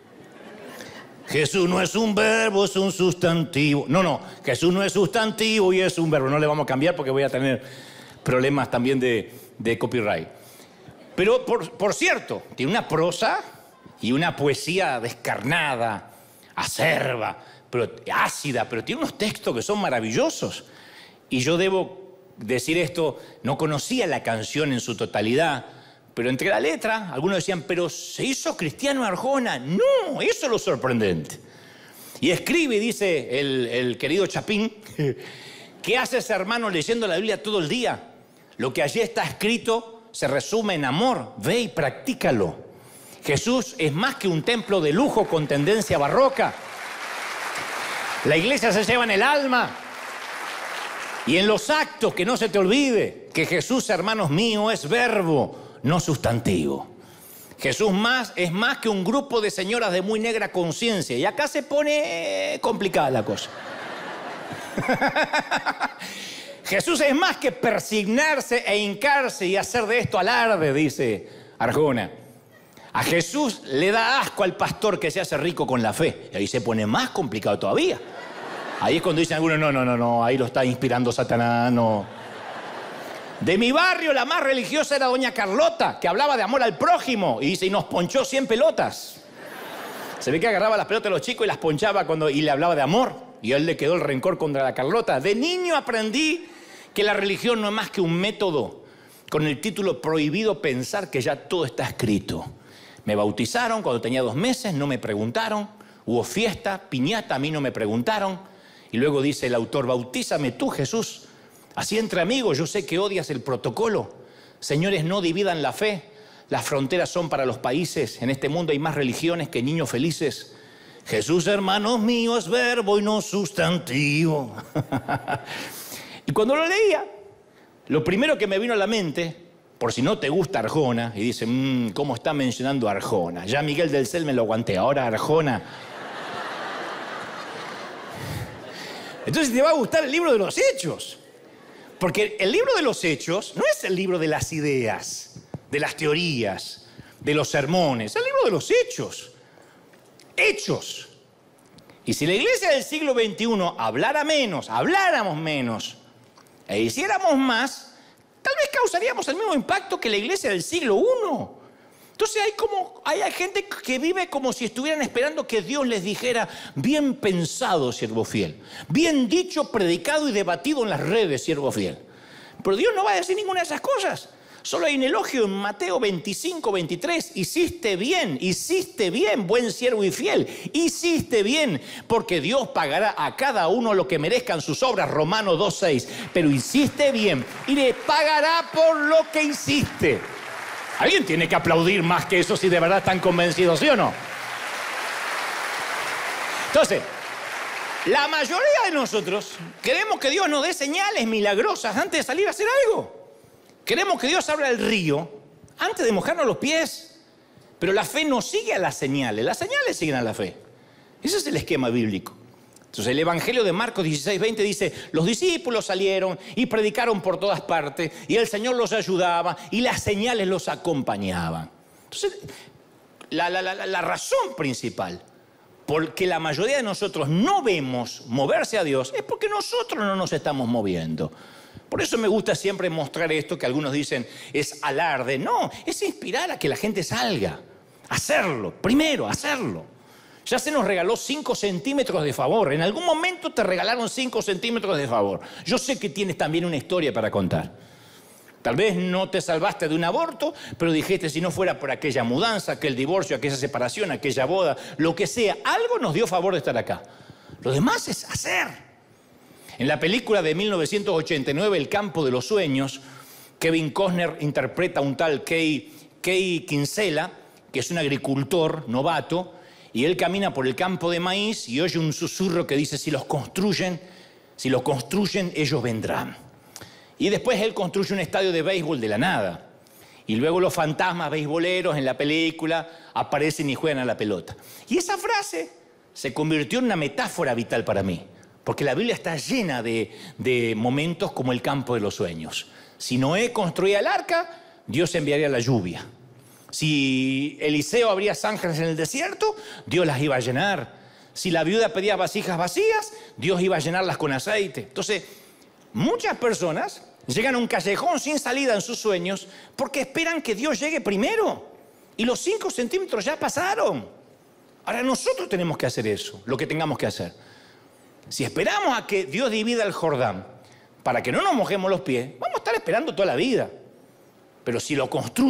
Jesús no es un verbo, es un sustantivo. No, no, Jesús no es sustantivo y es un verbo. No le vamos a cambiar porque voy a tener problemas también de, de copyright. Pero, por, por cierto, tiene una prosa y una poesía descarnada, acerba, pero ácida, pero tiene unos textos que son maravillosos. Y yo debo decir esto, no conocía la canción en su totalidad, Pero entre la letra, algunos decían, pero ¿se hizo cristiano Arjona? No, eso es lo sorprendente. Y escribe y dice el, el querido Chapín, ¿qué hace ese hermano leyendo la Biblia todo el día? Lo que allí está escrito se resume en amor, ve y practícalo. Jesús es más que un templo de lujo con tendencia barroca. La iglesia se lleva en el alma y en los actos, que no se te olvide que Jesús, hermanos míos, es verbo, no sustantivo. Jesús más, es más que un grupo de señoras de muy negra conciencia. Y acá se pone complicada la cosa. Jesús es más que persignarse e hincarse y hacer de esto alarde, dice Arjona. A Jesús le da asco al pastor que se hace rico con la fe. Y ahí se pone más complicado todavía. Ahí es cuando dicen algunos, no, no, no, no, ahí lo está inspirando Satanás, no. De mi barrio, la más religiosa era doña Carlota, que hablaba de amor al prójimo. Y dice, y nos ponchó cien pelotas. Se ve que agarraba las pelotas de los chicos y las ponchaba cuando, y le hablaba de amor. Y a él le quedó el rencor contra la Carlota. De niño aprendí que la religión no es más que un método con el título prohibido pensar que ya todo está escrito. Me bautizaron cuando tenía dos meses, no me preguntaron. Hubo fiesta, piñata, a mí no me preguntaron. Y luego dice el autor, bautízame tú, Jesús. Así entre amigos, yo sé que odias el protocolo. Señores, no dividan la fe. Las fronteras son para los países. En este mundo hay más religiones que niños felices. Jesús, hermanos míos, es verbo y no sustantivo. Y cuando lo leía, lo primero que me vino a la mente, por si no te gusta Arjona, y dice, mmm, ¿cómo está mencionando a Arjona? Ya Miguel del Cel me lo aguanté, ahora Arjona. Entonces te va a gustar el libro de los Hechos. Porque el libro de los Hechos no es el libro de las ideas, de las teorías, de los sermones. Es el libro de los Hechos. Hechos. Y si la iglesia del siglo veintiuno hablara menos, habláramos menos e hiciéramos más, tal vez causaríamos el mismo impacto que la iglesia del siglo primero. Entonces hay, como, hay gente que vive como si estuvieran esperando que Dios les dijera, bien pensado, siervo fiel, bien dicho, predicado y debatido en las redes, siervo fiel. Pero Dios no va a decir ninguna de esas cosas. Solo hay un elogio en Mateo veinticinco, veintitrés. Hiciste bien, hiciste bien, buen siervo y fiel. Hiciste bien, porque Dios pagará a cada uno lo que merezcan sus obras. Romanos dos, seis. Pero hiciste bien y le pagará por lo que hiciste. Alguien tiene que aplaudir más que eso si de verdad están convencidos, ¿sí o no? Entonces, la mayoría de nosotros queremos que Dios nos dé señales milagrosas antes de salir a hacer algo. Queremos que Dios abra el río antes de mojarnos los pies. Pero la fe no sigue a las señales, las señales siguen a la fe. Ese es el esquema bíblico. Entonces el Evangelio de Marcos dieciséis, veinte dice, los discípulos salieron y predicaron por todas partes y el Señor los ayudaba y las señales los acompañaban. Entonces, la, la, la, la razón principal por que la mayoría de nosotros no vemos moverse a Dios es porque nosotros no nos estamos moviendo. Por eso me gusta siempre mostrar esto que algunos dicen es alarde. No, es inspirar a que la gente salga, hacerlo, primero hacerlo. Ya se nos regaló cinco centímetros de favor. En algún momento te regalaron cinco centímetros de favor. Yo sé que tienes también una historia para contar. Tal vez no te salvaste de un aborto, pero dijiste, si no fuera por aquella mudanza, aquel divorcio, aquella separación, aquella boda, lo que sea, algo nos dio favor de estar acá. Lo demás es hacer. En la película de mil novecientos ochenta y nueve, El campo de los sueños, Kevin Costner interpreta a un tal Kay, Kay Kinsella, que es un agricultor novato, y él camina por el campo de maíz y oye un susurro que dice, si los construyen, si los construyen, ellos vendrán. Y después él construye un estadio de béisbol de la nada. Y luego los fantasmas beisboleros en la película aparecen y juegan a la pelota. Y esa frase se convirtió en una metáfora vital para mí. Porque la Biblia está llena de, de momentos como el campo de los sueños. Si Noé construía el arca, Dios enviaría la lluvia. Si Eliseo abría zanjas en el desierto, Dios las iba a llenar. Si la viuda pedía vasijas vacías, Dios iba a llenarlas con aceite. Entonces, muchas personas llegan a un callejón sin salida en sus sueños porque esperan que Dios llegue primero. Y los cinco centímetros ya pasaron. Ahora nosotros tenemos que hacer eso, lo que tengamos que hacer. Si esperamos a que Dios divida el Jordán para que no nos mojemos los pies, vamos a estar esperando toda la vida. Pero si lo construyes,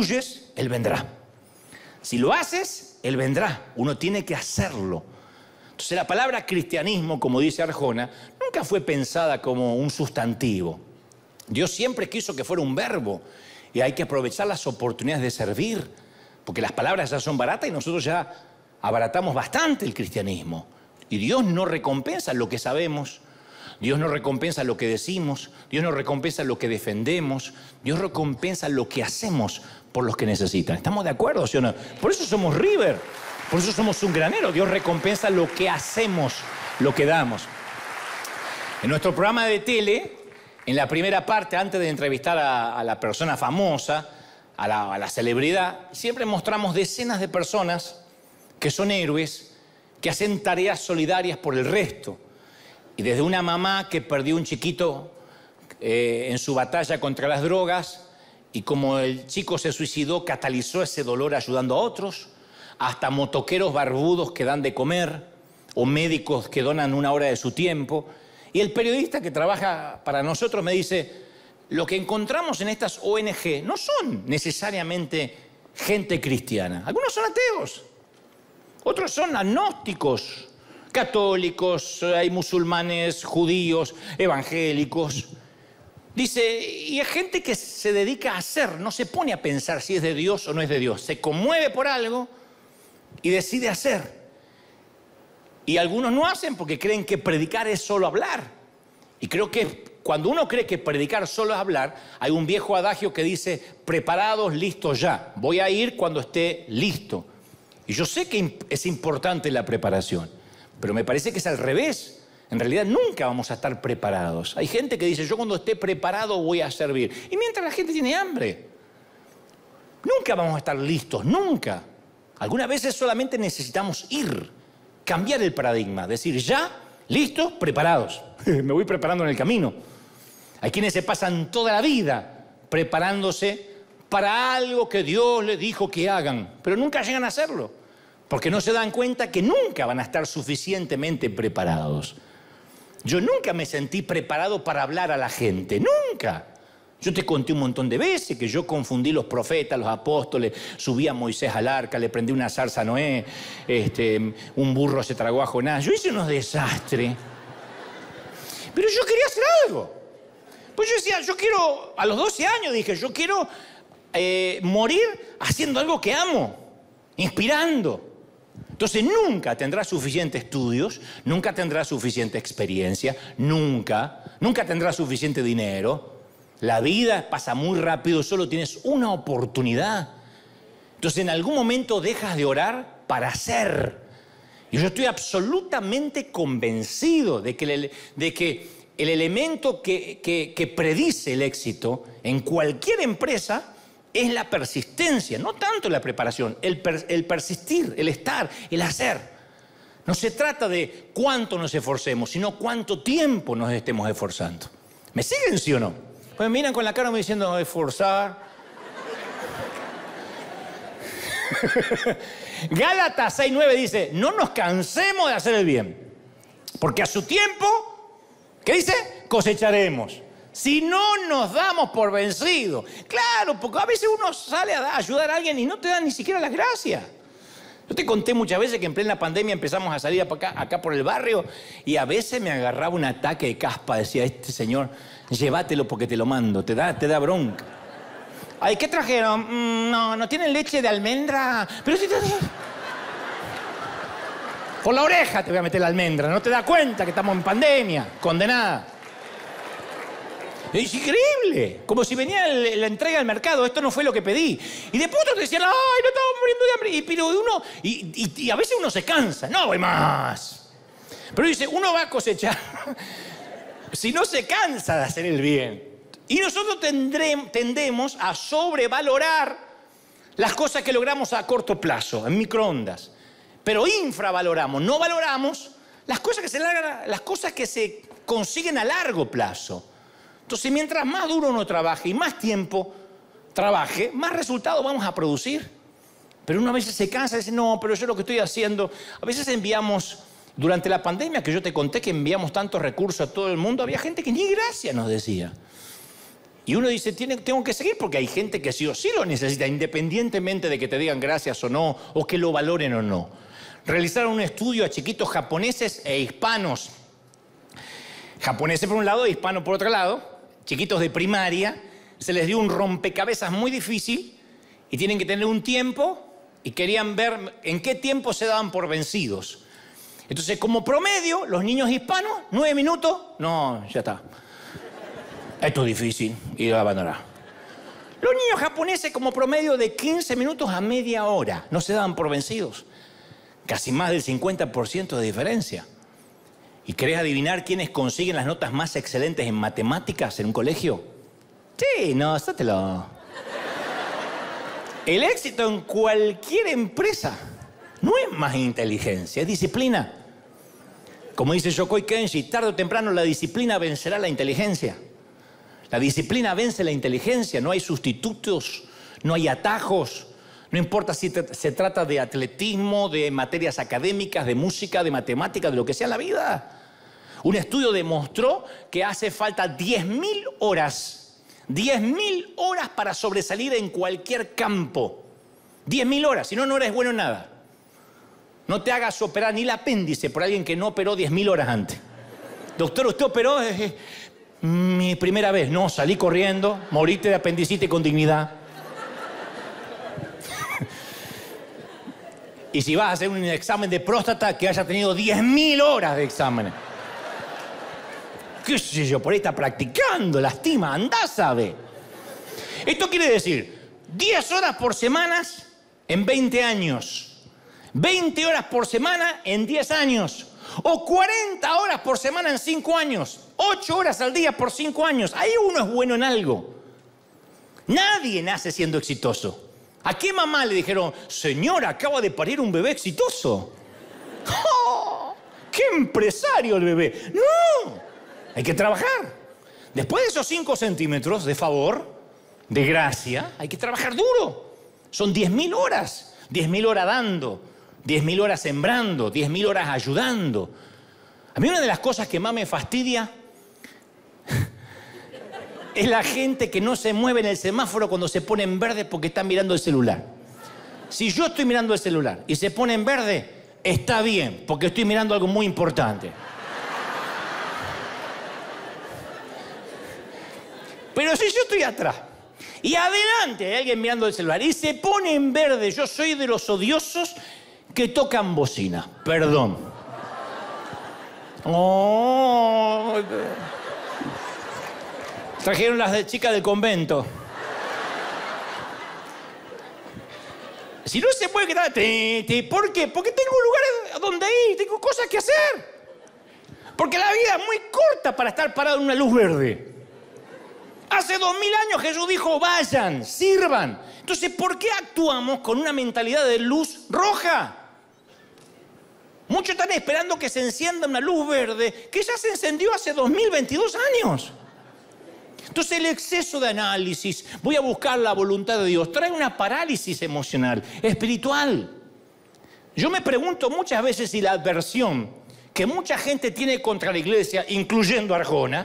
Él vendrá. Si lo haces, Él vendrá. Uno tiene que hacerlo. Entonces la palabra cristianismo, como dice Arjona, nunca fue pensada como un sustantivo. Dios siempre quiso que fuera un verbo. Y hay que aprovechar las oportunidades de servir. Porque las palabras ya son baratas y nosotros ya abaratamos bastante el cristianismo. Y Dios no recompensa lo que sabemos. Dios no recompensa lo que decimos. Dios no recompensa lo que defendemos. Dios recompensa lo que hacemos por los que necesitan. ¿Estamos de acuerdo, sí o no? Por eso somos River. Por eso somos un granero. Dios recompensa lo que hacemos, lo que damos. En nuestro programa de tele, en la primera parte, antes de entrevistar a, a la persona famosa, a la, a la celebridad, siempre mostramos decenas de personas que son héroes, que hacen tareas solidarias por el resto. Y desde una mamá que perdió un chiquito eh, en su batalla contra las drogas, y como el chico se suicidó, catalizó ese dolor ayudando a otros, hasta motoqueros barbudos que dan de comer, o médicos que donan una hora de su tiempo. Y el periodista que trabaja para nosotros me dice, lo que encontramos en estas O N G no son necesariamente gente cristiana. Algunos son ateos, otros son agnósticos, católicos, hay musulmanes, judíos, evangélicos. Dice, y hay gente que se dedica a hacer, no se pone a pensar si es de Dios o no es de Dios. Se conmueve por algo y decide hacer. Y algunos no hacen porque creen que predicar es solo hablar. Y creo que cuando uno cree que predicar solo es hablar, hay un viejo adagio que dice, preparados, listos ya. Voy a ir cuando esté listo. Y yo sé que es importante la preparación, pero me parece que es al revés. En realidad nunca vamos a estar preparados. Hay gente que dice, yo cuando esté preparado voy a servir. Y mientras la gente tiene hambre, nunca vamos a estar listos, nunca. Algunas veces solamente necesitamos ir, cambiar el paradigma, decir ya, listos, preparados. Me voy preparando en el camino. Hay quienes se pasan toda la vida preparándose para algo que Dios les dijo que hagan, pero nunca llegan a hacerlo, porque no se dan cuenta que nunca van a estar suficientemente preparados. Yo nunca me sentí preparado para hablar a la gente, nunca. Yo te conté un montón de veces que yo confundí los profetas, los apóstoles, subí a Moisés al arca, le prendí una zarza a Noé, este, un burro se tragó a Jonás. Yo hice unos desastres. Pero yo quería hacer algo. Pues yo decía, yo quiero, a los doce años dije, yo quiero eh, morir haciendo algo que amo, inspirando. Entonces nunca tendrás suficientes estudios, nunca tendrás suficiente experiencia, nunca, nunca tendrás suficiente dinero. La vida pasa muy rápido, solo tienes una oportunidad. Entonces en algún momento dejas de orar para hacer. Y yo estoy absolutamente convencido de que el, de que el elemento que, que, que predice el éxito en cualquier empresa es la persistencia, no tanto la preparación, el, per, el persistir, el estar, el hacer. No se trata de cuánto nos esforcemos, sino cuánto tiempo nos estemos esforzando. ¿Me siguen, sí o no? Pues me miran con la cara me diciendo esforzar. Gálatas seis nueve dice, no nos cansemos de hacer el bien, porque a su tiempo, ¿qué dice? Cosecharemos. Si no nos damos por vencidos. Claro, porque a veces uno sale a ayudar a alguien y no te dan ni siquiera las gracias. Yo te conté muchas veces que en plena pandemia empezamos a salir acá, acá por el barrio y a veces me agarraba un ataque de caspa. Decía, este señor, llévatelo porque te lo mando, te da, te da bronca. Ay, ¿qué trajeron? Mm, no, no tienen leche de almendra. Pero si te... Por la oreja te voy a meter la almendra. No te das cuenta que estamos en pandemia, condenada. Es increíble, como si venía el, la entrega al mercado, esto no fue lo que pedí. Y después otros decían, ay, no estamos muriendo de hambre. Y, pero uno, y, y, y a veces uno se cansa, no voy más. Pero dice, uno va a cosechar si no se cansa de hacer el bien. Y nosotros tendré, tendemos a sobrevalorar las cosas que logramos a corto plazo, en microondas. Pero infravaloramos, no valoramos las cosas que se, las cosas que se consiguen a largo plazo. Entonces, mientras más duro uno trabaje y más tiempo trabaje, más resultados vamos a producir. Pero uno a veces se cansa y dice, no, pero yo lo que estoy haciendo... A veces enviamos, durante la pandemia que yo te conté que enviamos tantos recursos a todo el mundo, había gente que ni gracias nos decía. Y uno dice, Tiene, tengo que seguir porque hay gente que sí o sí lo necesita, independientemente de que te digan gracias o no, o que lo valoren o no. Realizaron un estudio a chiquitos japoneses e hispanos. Japoneses por un lado e hispanos por otro lado, chiquitos de primaria, se les dio un rompecabezas muy difícil y tienen que tener un tiempo y querían ver en qué tiempo se daban por vencidos. Entonces, como promedio, los niños hispanos, nueve minutos, no, ya está. Esto es difícil y lo abandonar. Los niños japoneses, como promedio de quince minutos a media hora, no se daban por vencidos. Casi más del cincuenta por ciento de diferencia. ¿Y querés adivinar quiénes consiguen las notas más excelentes en matemáticas en un colegio? Sí, no, sátelo. El éxito en cualquier empresa no es más inteligencia, es disciplina. Como dice Yokoi Kenji, tarde o temprano la disciplina vencerá la inteligencia. La disciplina vence la inteligencia, no hay sustitutos, no hay atajos. No importa si te, se trata de atletismo, de materias académicas, de música, de matemáticas, de lo que sea en la vida. Un estudio demostró que hace falta diez mil horas, diez mil horas para sobresalir en cualquier campo. diez mil horas, si no, no eres bueno en nada. No te hagas operar ni el apéndice por alguien que no operó diez mil horas antes. Doctor, ¿usted operó? Eh, mi primera vez. No, salí corriendo, moriste de apendicitis con dignidad. Y si vas a hacer un examen de próstata, que haya tenido diez mil horas de exámenes. ¿Qué sé yo? Por ahí está practicando, lastima, andá, sabe. Esto quiere decir diez horas por semana en veinte años. veinte horas por semana en diez años. O cuarenta horas por semana en cinco años. ocho horas al día por cinco años. Ahí uno es bueno en algo. Nadie nace siendo exitoso. ¿A qué mamá le dijeron, señora, acaba de parir un bebé exitoso? ¡Oh! ¡Qué empresario el bebé! ¡No! Hay que trabajar. Después de esos cinco centímetros de favor, de gracia, hay que trabajar duro. Son diez mil horas. diez mil horas dando, diez mil horas sembrando, diez mil horas ayudando. A mí una de las cosas que más me fastidia es la gente que no se mueve en el semáforo cuando se pone en verde porque está mirando el celular. Si yo estoy mirando el celular y se pone en verde, está bien, porque estoy mirando algo muy importante. Pero si yo estoy atrás y adelante hay alguien mirando el celular y se pone en verde, yo soy de los odiosos que tocan bocina. Perdón. Oh... Trajeron las de chicas del convento. Si no se puede quedar... ¿Por qué? Porque tengo lugares donde ir, tengo cosas que hacer. Porque la vida es muy corta para estar parado en una luz verde. Hace dos mil años Jesús dijo, vayan, sirvan. Entonces, ¿por qué actuamos con una mentalidad de luz roja? Muchos están esperando que se encienda una luz verde que ya se encendió hace dos mil veintidós años. Entonces el exceso de análisis, voy a buscar la voluntad de Dios, trae una parálisis emocional, espiritual. Yo me pregunto muchas veces si la adversión que mucha gente tiene contra la iglesia, incluyendo Arjona,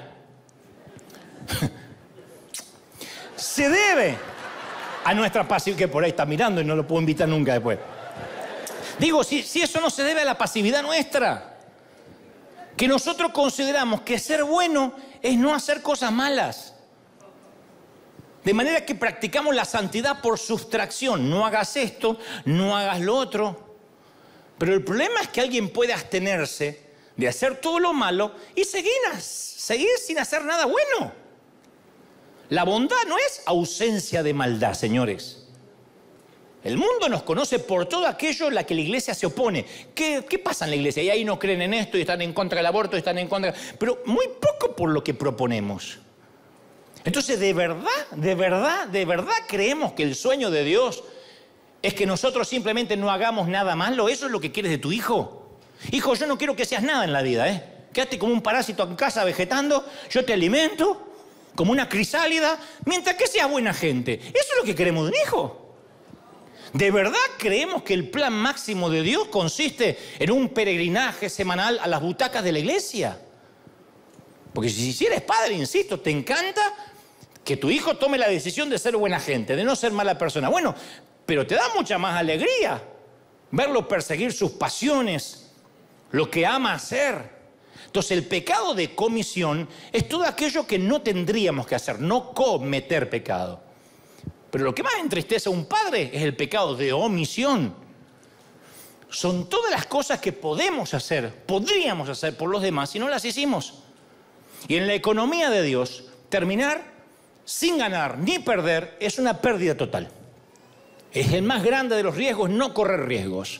se debe a nuestra pasividad, que por ahí está mirando y no lo puedo invitar nunca después. Digo, si, si eso no se debe a la pasividad nuestra, que nosotros consideramos que ser bueno es no hacer cosas malas. De manera que practicamos la santidad por sustracción. No hagas esto, no hagas lo otro. Pero el problema es que alguien puede abstenerse de hacer todo lo malo y seguir, seguir sin hacer nada bueno. La bondad no es ausencia de maldad, señores. El mundo nos conoce por todo aquello en la que la iglesia se opone. ¿Qué, qué pasa en la iglesia? Y ahí no creen en esto y están en contra del aborto, y están en contra... Pero muy poco por lo que proponemos. Entonces, ¿de verdad, de verdad, de verdad creemos que el sueño de Dios es que nosotros simplemente no hagamos nada malo? ¿Eso es lo que quieres de tu hijo? Hijo, yo no quiero que seas nada en la vida, ¿eh? Quédate como un parásito en casa vegetando, yo te alimento como una crisálida, mientras que seas buena gente. ¿Eso es lo que queremos de un hijo? ¿De verdad creemos que el plan máximo de Dios consiste en un peregrinaje semanal a las butacas de la iglesia? Porque si eres padre, insisto, te encanta que tu hijo tome la decisión de ser buena gente, de no ser mala persona. Bueno, pero te da mucha más alegría verlo perseguir sus pasiones, lo que ama hacer. Entonces el pecado de comisión es todo aquello que no tendríamos que hacer, no cometer pecado. Pero lo que más entristece a un padre es el pecado de omisión. Son todas las cosas que podemos hacer, podríamos hacer por los demás si no las hicimos. Y en la economía de Dios, terminar sin ganar ni perder es una pérdida total. Es el más grande de los riesgos, no correr riesgos.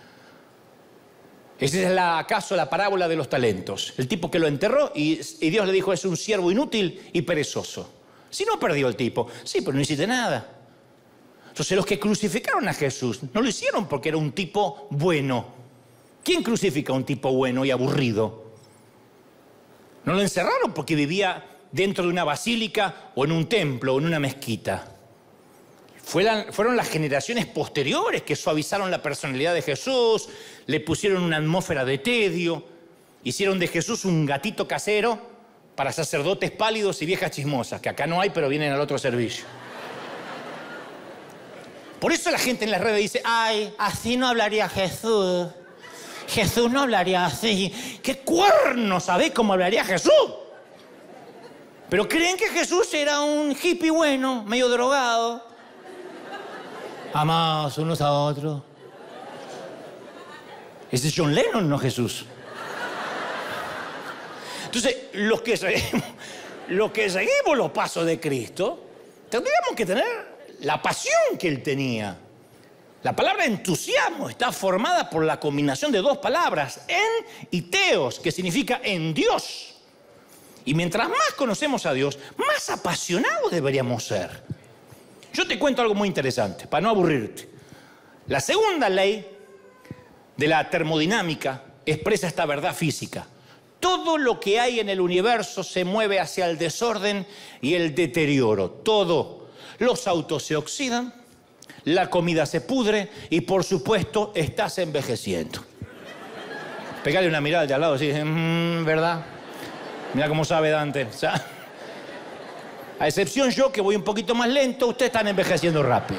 Esa es la, acaso la parábola de los talentos. El tipo que lo enterró y, y Dios le dijo, es un siervo inútil y perezoso. Si no perdió el tipo, sí, pero no hiciste nada. Entonces los que crucificaron a Jesús no lo hicieron porque era un tipo bueno. ¿Quién crucifica a un tipo bueno y aburrido? No lo encerraron porque vivía dentro de una basílica o en un templo o en una mezquita. Fueron, fueron las generaciones posteriores que suavizaron la personalidad de Jesús, le pusieron una atmósfera de tedio, hicieron de Jesús un gatito casero para sacerdotes pálidos y viejas chismosas, que acá no hay, pero vienen al otro servicio. Por eso la gente en las redes dice, ay, así no hablaría Jesús. Jesús no hablaría así. ¿Qué cuerno sabés cómo hablaría Jesús? Pero creen que Jesús era un hippie bueno, medio drogado. Amados unos a otros. Ese es John Lennon, no Jesús. Entonces, los que seguimos, los que seguimos los pasos de Cristo, tendríamos que tener la pasión que Él tenía. La palabra entusiasmo está formada por la combinación de dos palabras, en y teos, que significa en Dios. Y mientras más conocemos a Dios, más apasionados deberíamos ser. Yo te cuento algo muy interesante, para no aburrirte. La segunda ley de la termodinámica expresa esta verdad física. Todo lo que hay en el universo se mueve hacia el desorden y el deterioro. Todo. Los autos se oxidan, la comida se pudre y, por supuesto, estás envejeciendo. Pegale una mirada al de al lado y decís, mmm, ¿verdad? Mira cómo sabe Dante. O sea, a excepción yo, que voy un poquito más lento, ustedes están envejeciendo rápido.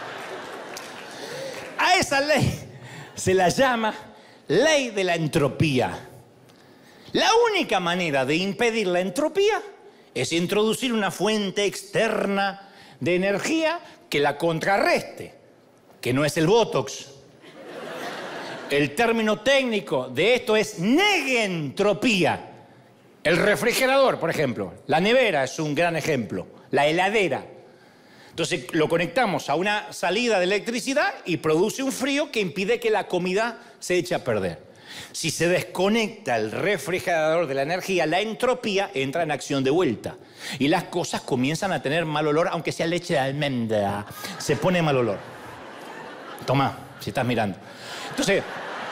A esa ley se la llama ley de la entropía. La única manera de impedir la entropía es introducir una fuente externa de energía que la contrarreste, que no es el Botox. El término técnico de esto es negentropía. El refrigerador, por ejemplo, la nevera es un gran ejemplo, la heladera. Entonces lo conectamos a una salida de electricidad y produce un frío que impide que la comida se eche a perder. Si se desconecta el refrigerador de la energía, la entropía entra en acción de vuelta. Y las cosas comienzan a tener mal olor, aunque sea leche de almendra. Se pone mal olor. Toma, si estás mirando. Entonces...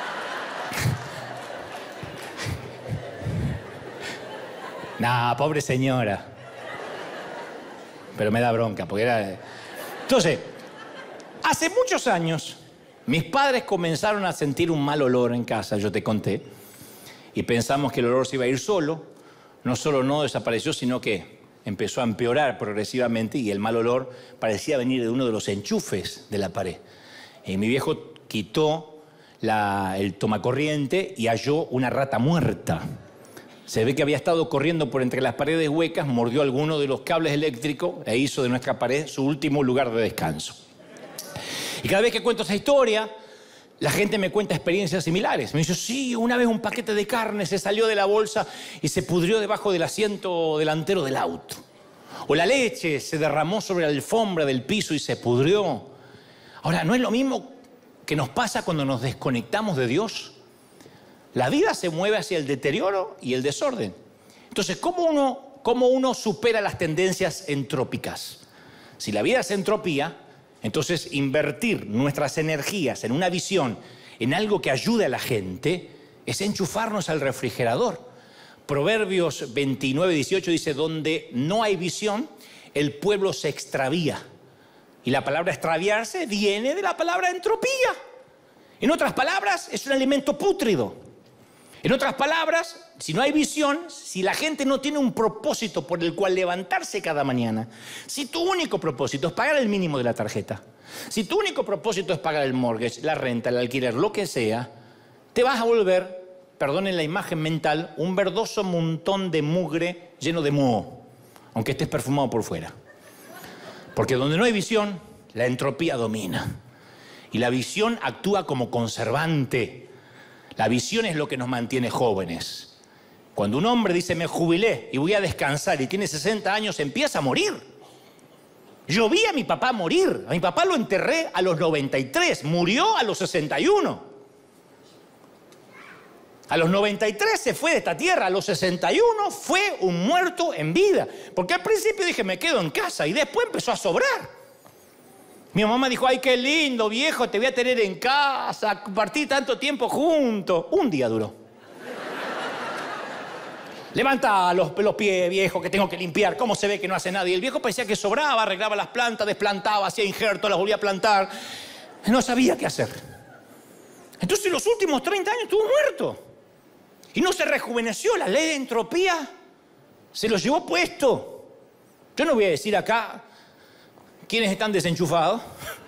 nah, pobre señora. Pero me da bronca, porque era... Entonces, hace muchos años, mis padres comenzaron a sentir un mal olor en casa, yo te conté, y pensamos que el olor se iba a ir solo. No solo no desapareció, sino que empezó a empeorar progresivamente y el mal olor parecía venir de uno de los enchufes de la pared. Y mi viejo quitó la, el tomacorriente y halló una rata muerta. Se ve que había estado corriendo por entre las paredes huecas, mordió alguno de los cables eléctricos e hizo de nuestra pared su último lugar de descanso. Y cada vez que cuento esa historia, la gente me cuenta experiencias similares. Me dice, sí, una vez un paquete de carne se salió de la bolsa y se pudrió debajo del asiento delantero del auto. O la leche se derramó sobre la alfombra del piso y se pudrió. Ahora, ¿no es lo mismo que nos pasa cuando nos desconectamos de Dios? La vida se mueve hacia el deterioro y el desorden. Entonces, ¿cómo uno, cómo uno supera las tendencias entrópicas? Si la vida es entropía, entonces invertir nuestras energías en una visión, en algo que ayude a la gente, es enchufarnos al refrigerador. Proverbios veintinueve, dieciocho dice, donde no hay visión, el pueblo se extravía. Y la palabra extraviarse viene de la palabra entropía. En otras palabras, es un alimento pútrido. En otras palabras, si no hay visión, si la gente no tiene un propósito por el cual levantarse cada mañana, si tu único propósito es pagar el mínimo de la tarjeta, si tu único propósito es pagar el mortgage, la renta, el alquiler, lo que sea, te vas a volver, perdonen la imagen mental, un verdoso montón de mugre lleno de moho, aunque estés perfumado por fuera. Porque donde no hay visión, la entropía domina. Y la visión actúa como conservante. La visión es lo que nos mantiene jóvenes. Cuando un hombre dice, me jubilé y voy a descansar y tiene sesenta años, empieza a morir. Yo vi a mi papá morir. A mi papá lo enterré a los noventa y tres. Murió a los sesenta y uno. A los noventa y tres se fue de esta tierra. A los sesenta y uno fue un muerto en vida. Porque al principio dije, me quedo en casa. Y después empezó a sobrar. Mi mamá dijo, ay, qué lindo, viejo, te voy a tener en casa, compartir tanto tiempo juntos. Un día duró. Levanta los, los pies, viejo, que tengo que limpiar. ¿Cómo se ve que no hace nada? Y el viejo parecía que sobraba, arreglaba las plantas, desplantaba, hacía injertos, las volvía a plantar. No sabía qué hacer. Entonces los últimos treinta años estuvo muerto. Y no se rejuveneció. La ley de entropía se lo llevó puesto. Yo no voy a decir acá quiénes están desenchufados.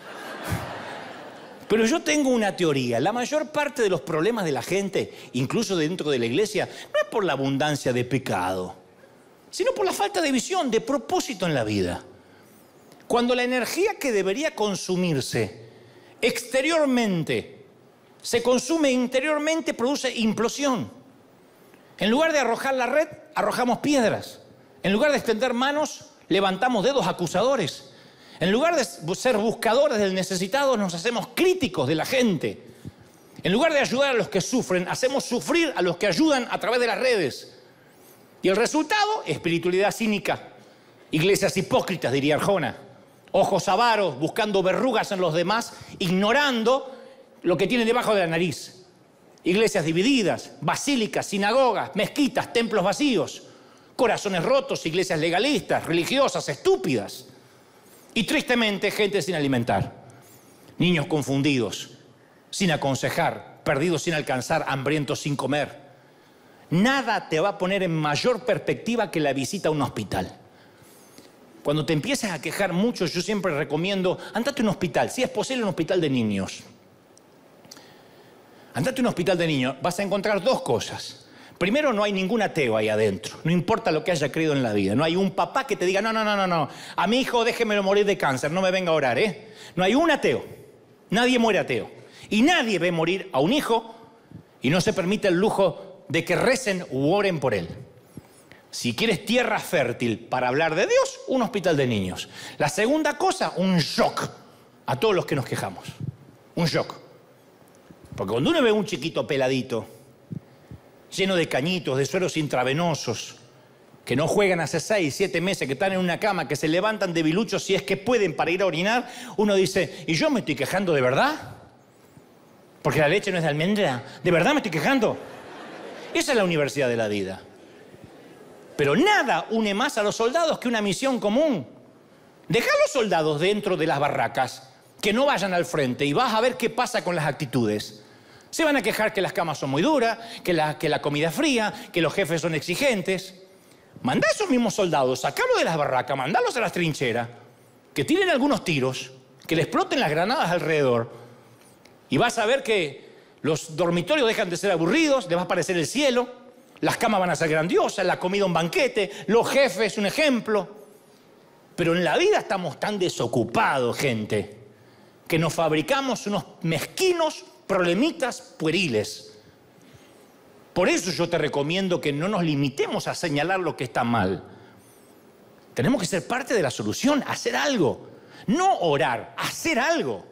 Pero yo tengo una teoría. La mayor parte de los problemas de la gente, incluso dentro de la iglesia, no es por la abundancia de pecado, sino por la falta de visión, de propósito en la vida. Cuando la energía que debería consumirse exteriormente se consume interiormente, produce implosión. En lugar de arrojar la red, arrojamos piedras. En lugar de extender manos, levantamos dedos acusadores. En lugar de ser buscadores del necesitado, nos hacemos críticos de la gente. En lugar de ayudar a los que sufren, hacemos sufrir a los que ayudan a través de las redes. Y el resultado, espiritualidad cínica. Iglesias hipócritas, diría Arjona. Ojos avaros, buscando verrugas en los demás, ignorando lo que tienen debajo de la nariz. Iglesias divididas, basílicas, sinagogas, mezquitas, templos vacíos. Corazones rotos, iglesias legalistas, religiosas, estúpidas. Y tristemente, gente sin alimentar. Niños confundidos, sin aconsejar, perdidos sin alcanzar, hambrientos sin comer. Nada te va a poner en mayor perspectiva que la visita a un hospital. Cuando te empieces a quejar mucho, yo siempre recomiendo, andate a un hospital, si es posible un hospital de niños. Andate a un hospital de niños, vas a encontrar dos cosas. Primero, no hay ningún ateo ahí adentro, no importa lo que haya creído en la vida. No hay un papá que te diga, no, no, no, no, no, a mi hijo déjemelo morir de cáncer, no me venga a orar, ¿eh? No hay un ateo, nadie muere ateo. Y nadie ve morir a un hijo y no se permite el lujo de que recen u oren por él. Si quieres tierra fértil para hablar de Dios, un hospital de niños. La segunda cosa, un shock a todos los que nos quejamos. Un shock. Porque cuando uno ve a un chiquito peladito, lleno de cañitos, de sueros intravenosos, que no juegan hace seis, siete meses, que están en una cama, que se levantan debiluchos si es que pueden para ir a orinar, uno dice, ¿y yo me estoy quejando de verdad? Porque la leche no es de almendra. ¿De verdad me estoy quejando? Esa es la universidad de la vida. Pero nada une más a los soldados que una misión común. Deja a los soldados dentro de las barracas, que no vayan al frente y vas a ver qué pasa con las actitudes. Se van a quejar que las camas son muy duras, que la, que la comida es fría, que los jefes son exigentes. Mandá a esos mismos soldados, sacarlos de las barracas, mandarlos a las trincheras, que tiren algunos tiros, que le exploten las granadas alrededor. Y vas a ver que los dormitorios dejan de ser aburridos, les va a aparecer el cielo, las camas van a ser grandiosas, la comida un banquete, los jefes un ejemplo. Pero en la vida estamos tan desocupados, gente, que nos fabricamos unos mezquinos problemitas pueriles. Por eso yo te recomiendo que no nos limitemos a señalar lo que está mal. Tenemos que ser parte de la solución, hacer algo. No orar, hacer algo.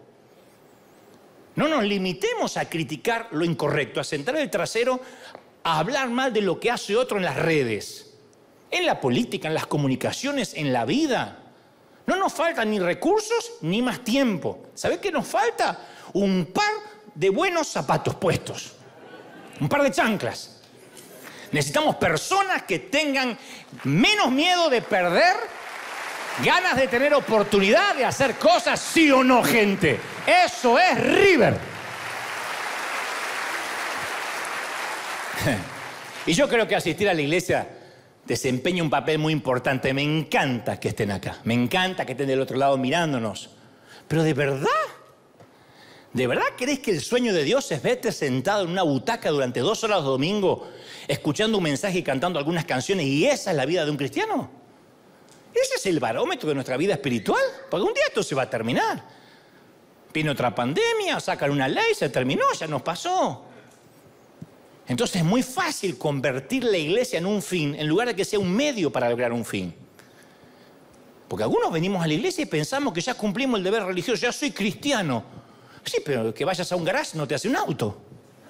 No nos limitemos a criticar lo incorrecto, a sentar el trasero, a hablar mal de lo que hace otro en las redes, en la política, en las comunicaciones, en la vida. No nos faltan ni recursos ni más tiempo. ¿Sabés qué nos falta? Un par de buenos zapatos puestos. Un par de chanclas. Necesitamos personas que tengan menos miedo de perder, ganas de tener oportunidad de hacer cosas, sí o no, gente. Eso es River. Y yo creo que asistir a la iglesia desempeña un papel muy importante. Me encanta que estén acá. Me encanta que estén del otro lado mirándonos. Pero ¿de verdad? ¿De verdad crees que el sueño de Dios es verte sentado en una butaca durante dos horas de domingo, escuchando un mensaje y cantando algunas canciones, y esa es la vida de un cristiano? ¿Ese es el barómetro de nuestra vida espiritual? Porque un día esto se va a terminar. Viene otra pandemia, sacan una ley, se terminó, ya nos pasó. Entonces es muy fácil convertir la iglesia en un fin, en lugar de que sea un medio para lograr un fin. Porque algunos venimos a la iglesia y pensamos que ya cumplimos el deber religioso, ya soy cristiano. Sí, pero que vayas a un garage no te hace un auto.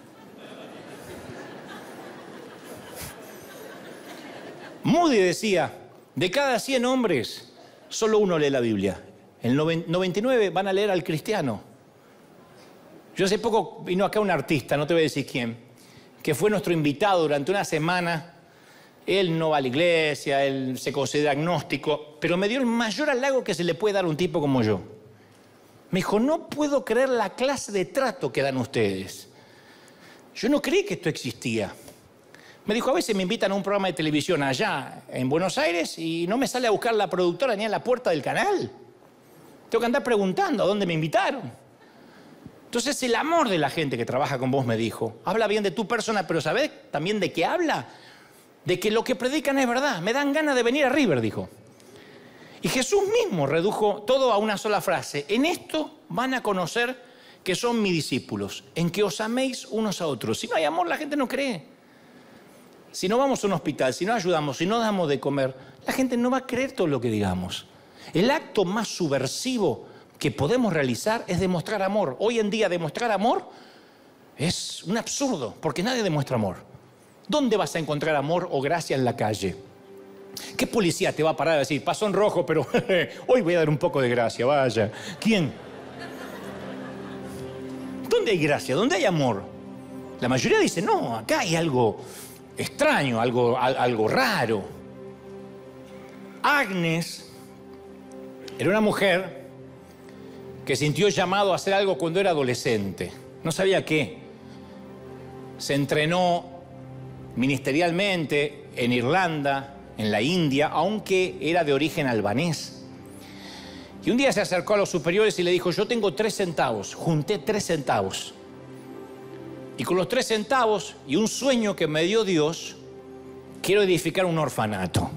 Moody decía, de cada cien hombres, solo uno lee la Biblia. El noventa y nueve van a leer al cristiano. Yo hace poco vino acá un artista, no te voy a decir quién, que fue nuestro invitado durante una semana. Él no va a la iglesia, él se considera agnóstico, pero me dio el mayor halago que se le puede dar a un tipo como yo. Me dijo, no puedo creer la clase de trato que dan ustedes. Yo no creí que esto existía. Me dijo, a veces me invitan a un programa de televisión allá en Buenos Aires y no me sale a buscar la productora ni a la puerta del canal. Tengo que andar preguntando a dónde me invitaron. Entonces el amor de la gente que trabaja con vos, me dijo, habla bien de tu persona, pero ¿sabés también de qué habla? De que lo que predican es verdad. Me dan ganas de venir a River, dijo. Y Jesús mismo redujo todo a una sola frase. En esto van a conocer que son mis discípulos, en que os améis unos a otros. Si no hay amor, la gente no cree. Si no vamos a un hospital, si no ayudamos, si no damos de comer, la gente no va a creer todo lo que digamos. El acto más subversivo que podemos realizar es demostrar amor. Hoy en día demostrar amor es un absurdo, porque nadie demuestra amor. ¿Dónde vas a encontrar amor o gracia en la calle? ¿Qué policía te va a parar a decir, pasó en rojo, pero hoy voy a dar un poco de gracia, vaya? ¿Quién? ¿Dónde hay gracia? ¿Dónde hay amor? La mayoría dice, no, acá hay algo extraño, algo, algo raro. Agnes era una mujer que sintió llamado a hacer algo cuando era adolescente. No sabía qué. Se entrenó ministerialmente en Irlanda, en la India, aunque era de origen albanés. Y un día se acercó a los superiores y le dijo, yo tengo tres centavos, junté tres centavos. Y con los tres centavos y un sueño que me dio Dios, quiero edificar un orfanato.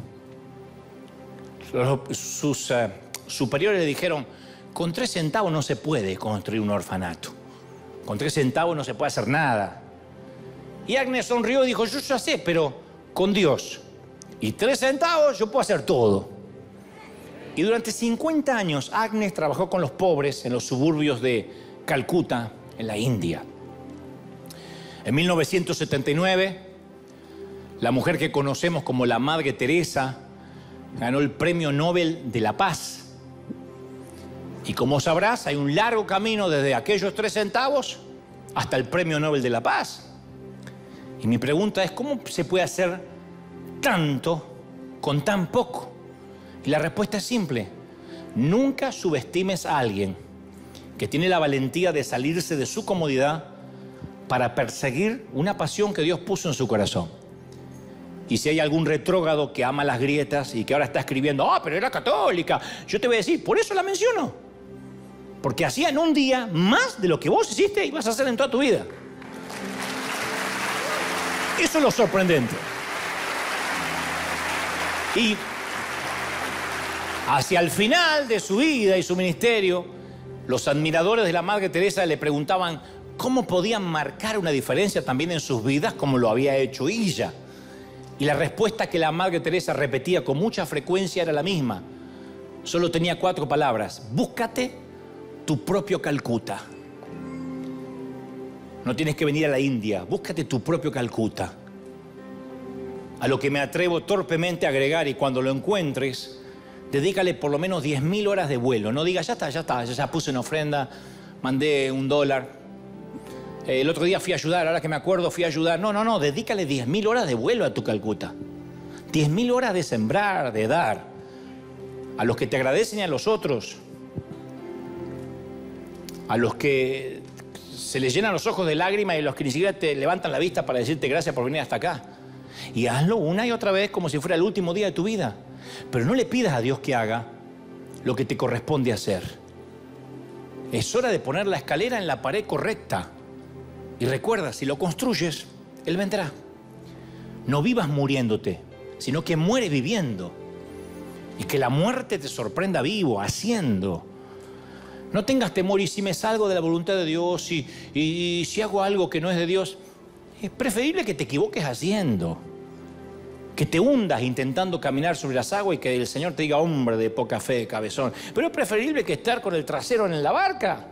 Los, sus uh, superiores le dijeron, con tres centavos no se puede construir un orfanato. Con tres centavos no se puede hacer nada. Y Agnes sonrió y dijo, yo ya sé, pero con Dios y tres centavos yo puedo hacer todo. Y durante cincuenta años Agnes trabajó con los pobres en los suburbios de Calcuta, en la India. En mil novecientos setenta y nueve, la mujer que conocemos como la Madre Teresa ganó el Premio Nobel de la Paz. Y como sabrás, hay un largo camino desde aquellos tres centavos hasta el Premio Nobel de la Paz. Y mi pregunta es, ¿cómo se puede hacer tanto con tan poco? Y la respuesta es simple. Nunca subestimes a alguien que tiene la valentía de salirse de su comodidad para perseguir una pasión que Dios puso en su corazón. Y si hay algún retrógrado que ama las grietas y que ahora está escribiendo, ah, pero era católica, yo te voy a decir, por eso la menciono. Porque hacía en un día más de lo que vos hiciste y vas a hacer en toda tu vida. Eso es lo sorprendente. Y hacia el final de su vida y su ministerio, los admiradores de la Madre Teresa le preguntaban cómo podían marcar una diferencia también en sus vidas como lo había hecho ella. Y la respuesta que la Madre Teresa repetía con mucha frecuencia era la misma. Solo tenía cuatro palabras. Búscate tu propio Calcuta. No tienes que venir a la India. Búscate tu propio Calcuta. A lo que me atrevo torpemente a agregar, y cuando lo encuentres, dedícale por lo menos diez mil horas de vuelo. No digas, ya está, ya está, ya puse una ofrenda, mandé un dólar. El otro día fui a ayudar, ahora que me acuerdo fui a ayudar. No, no, no, dedícale diez mil horas de vuelo a tu Calcuta. diez mil horas de sembrar, de dar. A los que te agradecen y a los otros. A los que se les llenan los ojos de lágrimas y los que ni siquiera te levantan la vista para decirte gracias por venir hasta acá. Y hazlo una y otra vez como si fuera el último día de tu vida. Pero no le pidas a Dios que haga lo que te corresponde hacer. Es hora de poner la escalera en la pared correcta. Y recuerda, si lo construyes, Él vendrá. No vivas muriéndote, sino que muere viviendo. Y que la muerte te sorprenda vivo, haciendo. No tengas temor, y si me salgo de la voluntad de Dios, y, y, y si hago algo que no es de Dios, es preferible que te equivoques haciendo. Que te hundas intentando caminar sobre las aguas y que el Señor te diga, hombre de poca fe, cabezón. Pero es preferible que estar con el trasero en la barca.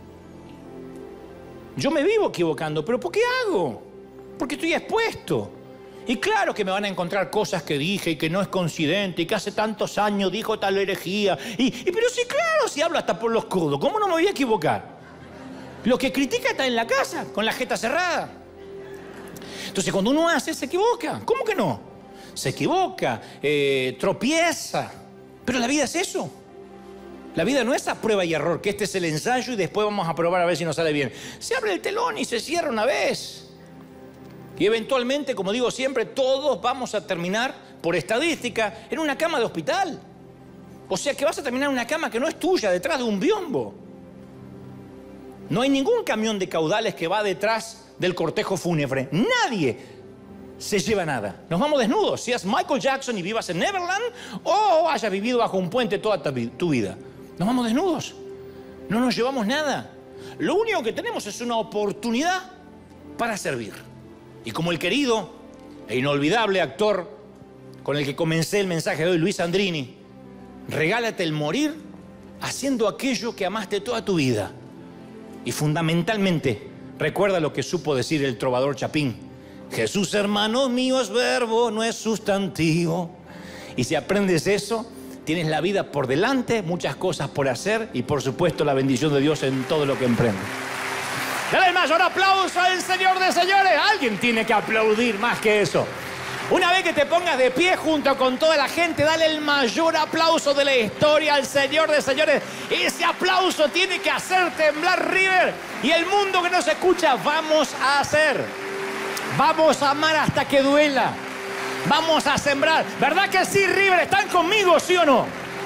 Yo me vivo equivocando, pero ¿por qué hago? Porque estoy expuesto. Y claro que me van a encontrar cosas que dije y que no es coincidente y que hace tantos años dijo tal herejía. Y, y pero sí, claro, si hablo hasta por los codos, ¿cómo no me voy a equivocar? Lo que critica está en la casa, con la jeta cerrada. Entonces cuando uno hace, se equivoca. ¿Cómo que no? Se equivoca, eh, tropieza. Pero la vida es eso. La vida no es a prueba y error, que este es el ensayo y después vamos a probar a ver si nos sale bien. Se abre el telón y se cierra una vez. Y eventualmente, como digo siempre, todos vamos a terminar, por estadística, en una cama de hospital. O sea que vas a terminar en una cama que no es tuya, detrás de un biombo. No hay ningún camión de caudales que va detrás del cortejo fúnebre. Nadie se lleva nada. Nos vamos desnudos, seas Michael Jackson y vivas en Neverland o hayas vivido bajo un puente toda tu vida. Nos vamos desnudos. No nos llevamos nada. Lo único que tenemos es una oportunidad para servir. Y como el querido e inolvidable actor con el que comencé el mensaje de hoy, Luis Andrini, regálate el morir haciendo aquello que amaste toda tu vida. Y fundamentalmente, recuerda lo que supo decir el trovador Chapín. Jesús, hermano mío, es verbo, no es sustantivo. Y si aprendes eso, tienes la vida por delante, muchas cosas por hacer y por supuesto la bendición de Dios en todo lo que emprendes. Dale el mayor aplauso al Señor de señores. Alguien tiene que aplaudir más que eso. Una vez que te pongas de pie junto con toda la gente, dale el mayor aplauso de la historia al Señor de señores. Ese aplauso tiene que hacer temblar River y el mundo que nos escucha. Vamos a hacer, vamos a amar hasta que duela. Vamos a sembrar. ¿Verdad que sí, River? ¿Están conmigo, sí o no?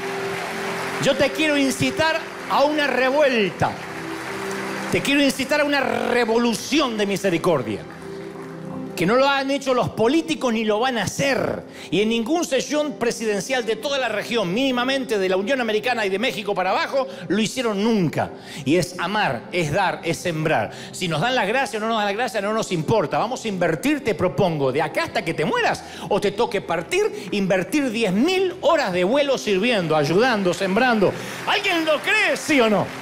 Yo te quiero incitar a una revuelta. Te quiero incitar a una revolución de misericordia. Que no lo han hecho los políticos ni lo van a hacer. Y en ningún sesión presidencial de toda la región, mínimamente de la Unión Americana y de México para abajo, lo hicieron nunca. Y es amar, es dar, es sembrar. Si nos dan la gracia o no nos dan la gracia, no nos importa. Vamos a invertir, te propongo, de acá hasta que te mueras o te toque partir, invertir diez mil horas de vuelo sirviendo, ayudando, sembrando. ¿Alguien lo cree, sí o no?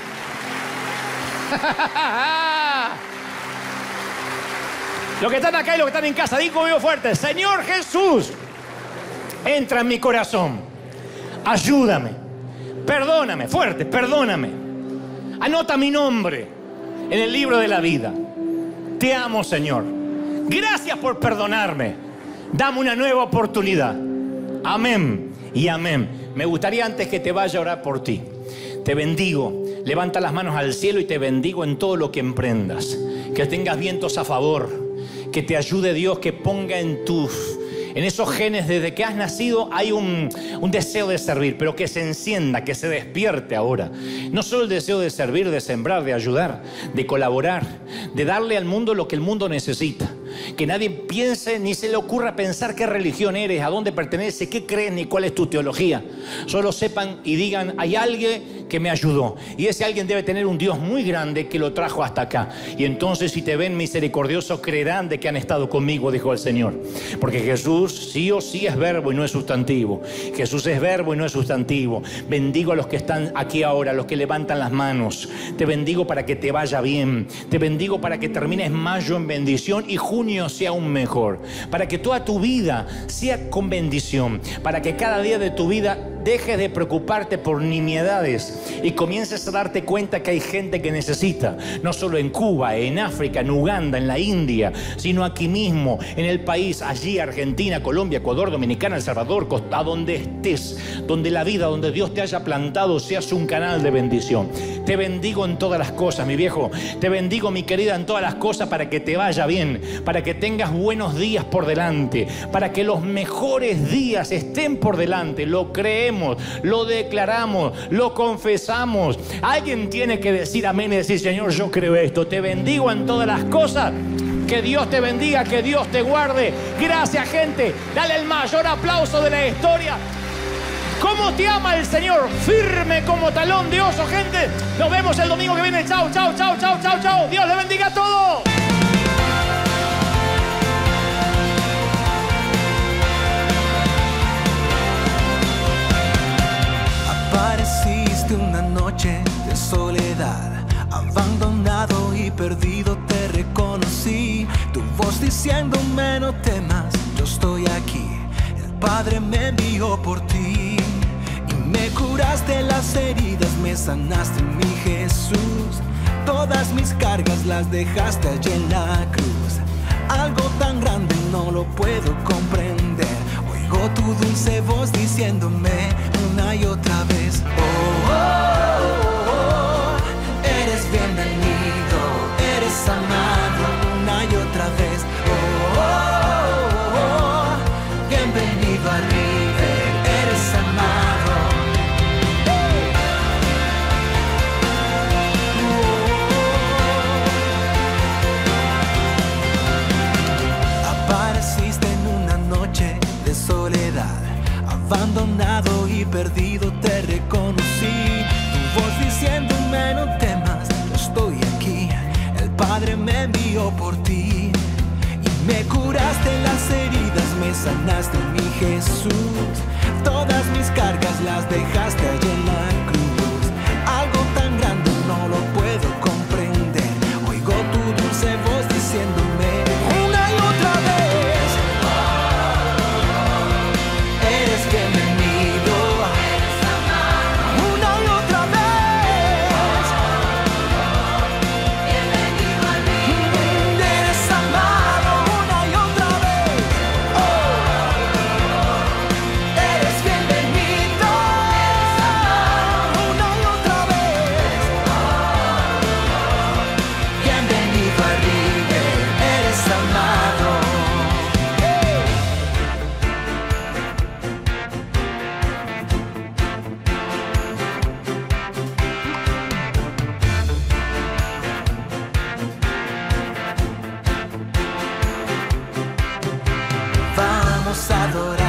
Los que están acá y los que están en casa, digo conmigo fuerte: Señor Jesús, entra en mi corazón, ayúdame, perdóname, fuerte, perdóname, anota mi nombre en el libro de la vida. Te amo, Señor, gracias por perdonarme, dame una nueva oportunidad. Amén y amén. Me gustaría, antes que te vaya, a orar por ti. Te bendigo, levanta las manos al cielo y te bendigo en todo lo que emprendas. Que tengas vientos a favor, que te ayude Dios, que ponga en tus, en esos genes desde que has nacido hay un, un deseo de servir, pero que se encienda, que se despierte ahora. No solo el deseo de servir, de sembrar, de ayudar, de colaborar, de darle al mundo lo que el mundo necesita. Que nadie piense ni se le ocurra pensar qué religión eres, a dónde perteneces, qué crees ni cuál es tu teología. Solo sepan y digan: hay alguien que me ayudó y ese alguien debe tener un Dios muy grande que lo trajo hasta acá. Y entonces, si te ven misericordioso, creerán de que han estado conmigo, dijo el Señor. Porque Jesús sí o sí es verbo y no es sustantivo. Jesús es verbo y no es sustantivo. Bendigo a los que están aquí ahora, a los que levantan las manos. Te bendigo para que te vaya bien. Te bendigo para que termines mayo en bendición y junio sea aún mejor, para que toda tu vida sea con bendición, para que cada día de tu vida dejes de preocuparte por nimiedades y comiences a darte cuenta que hay gente que necesita, no solo en Cuba, en África, en Uganda, en la India, sino aquí mismo, en el país, allí, Argentina, Colombia, Ecuador, Dominicana, El Salvador, Costa, donde estés, donde la vida, donde Dios te haya plantado, seas un canal de bendición. Te bendigo en todas las cosas, mi viejo. Te bendigo, mi querida, en todas las cosas para que te vaya bien, para que tengas buenos días por delante, para que los mejores días estén por delante. Lo creemos, lo declaramos, lo confesamos. Alguien tiene que decir amén y decir, Señor, yo creo esto. Te bendigo en todas las cosas. Que Dios te bendiga, que Dios te guarde. Gracias, gente. Dale el mayor aplauso de la historia. ¿Cómo te ama el Señor? Firme como talón de oso, gente. Nos vemos el domingo que viene. Chao, chao, chao, chao, chao, chao. Dios le bendiga a todos. Apareciste una noche de soledad, abandonado y perdido te reconocí. Tu voz diciéndome no temas, yo estoy aquí. El Padre me envió por ti y me curaste las heridas, me sanaste, mi Jesús. Todas mis cargas las dejaste allí en la cruz. Algo tan grande no lo puedo comprender. Oigo tu dulce voz diciéndome una y otra vez, oh, oh, oh, oh. Eres bienvenido, eres amado una y otra vez, oh, oh, oh, oh. Bienvenido a River, eres amado. Oh. Apareciste en una noche de soledad, abandonado y perdido te reconocí. Tu voz diciéndome no temas, yo estoy aquí. El Padre me envió por ti y me curaste las heridas, me sanaste, mi Jesús. Todas mis cargas las dejaste allí en la cruz. Algo tan grande no lo puedo comprender. Oigo tu dulce voz diciéndome una y otra vez, eres bienvenido, eres amado una y otra vez, bienvenido a mí, eres amado una y otra vez, oh, eres bienvenido, una y otra vez, oh, bienvenido a River, eres amado. Vamos a adorar.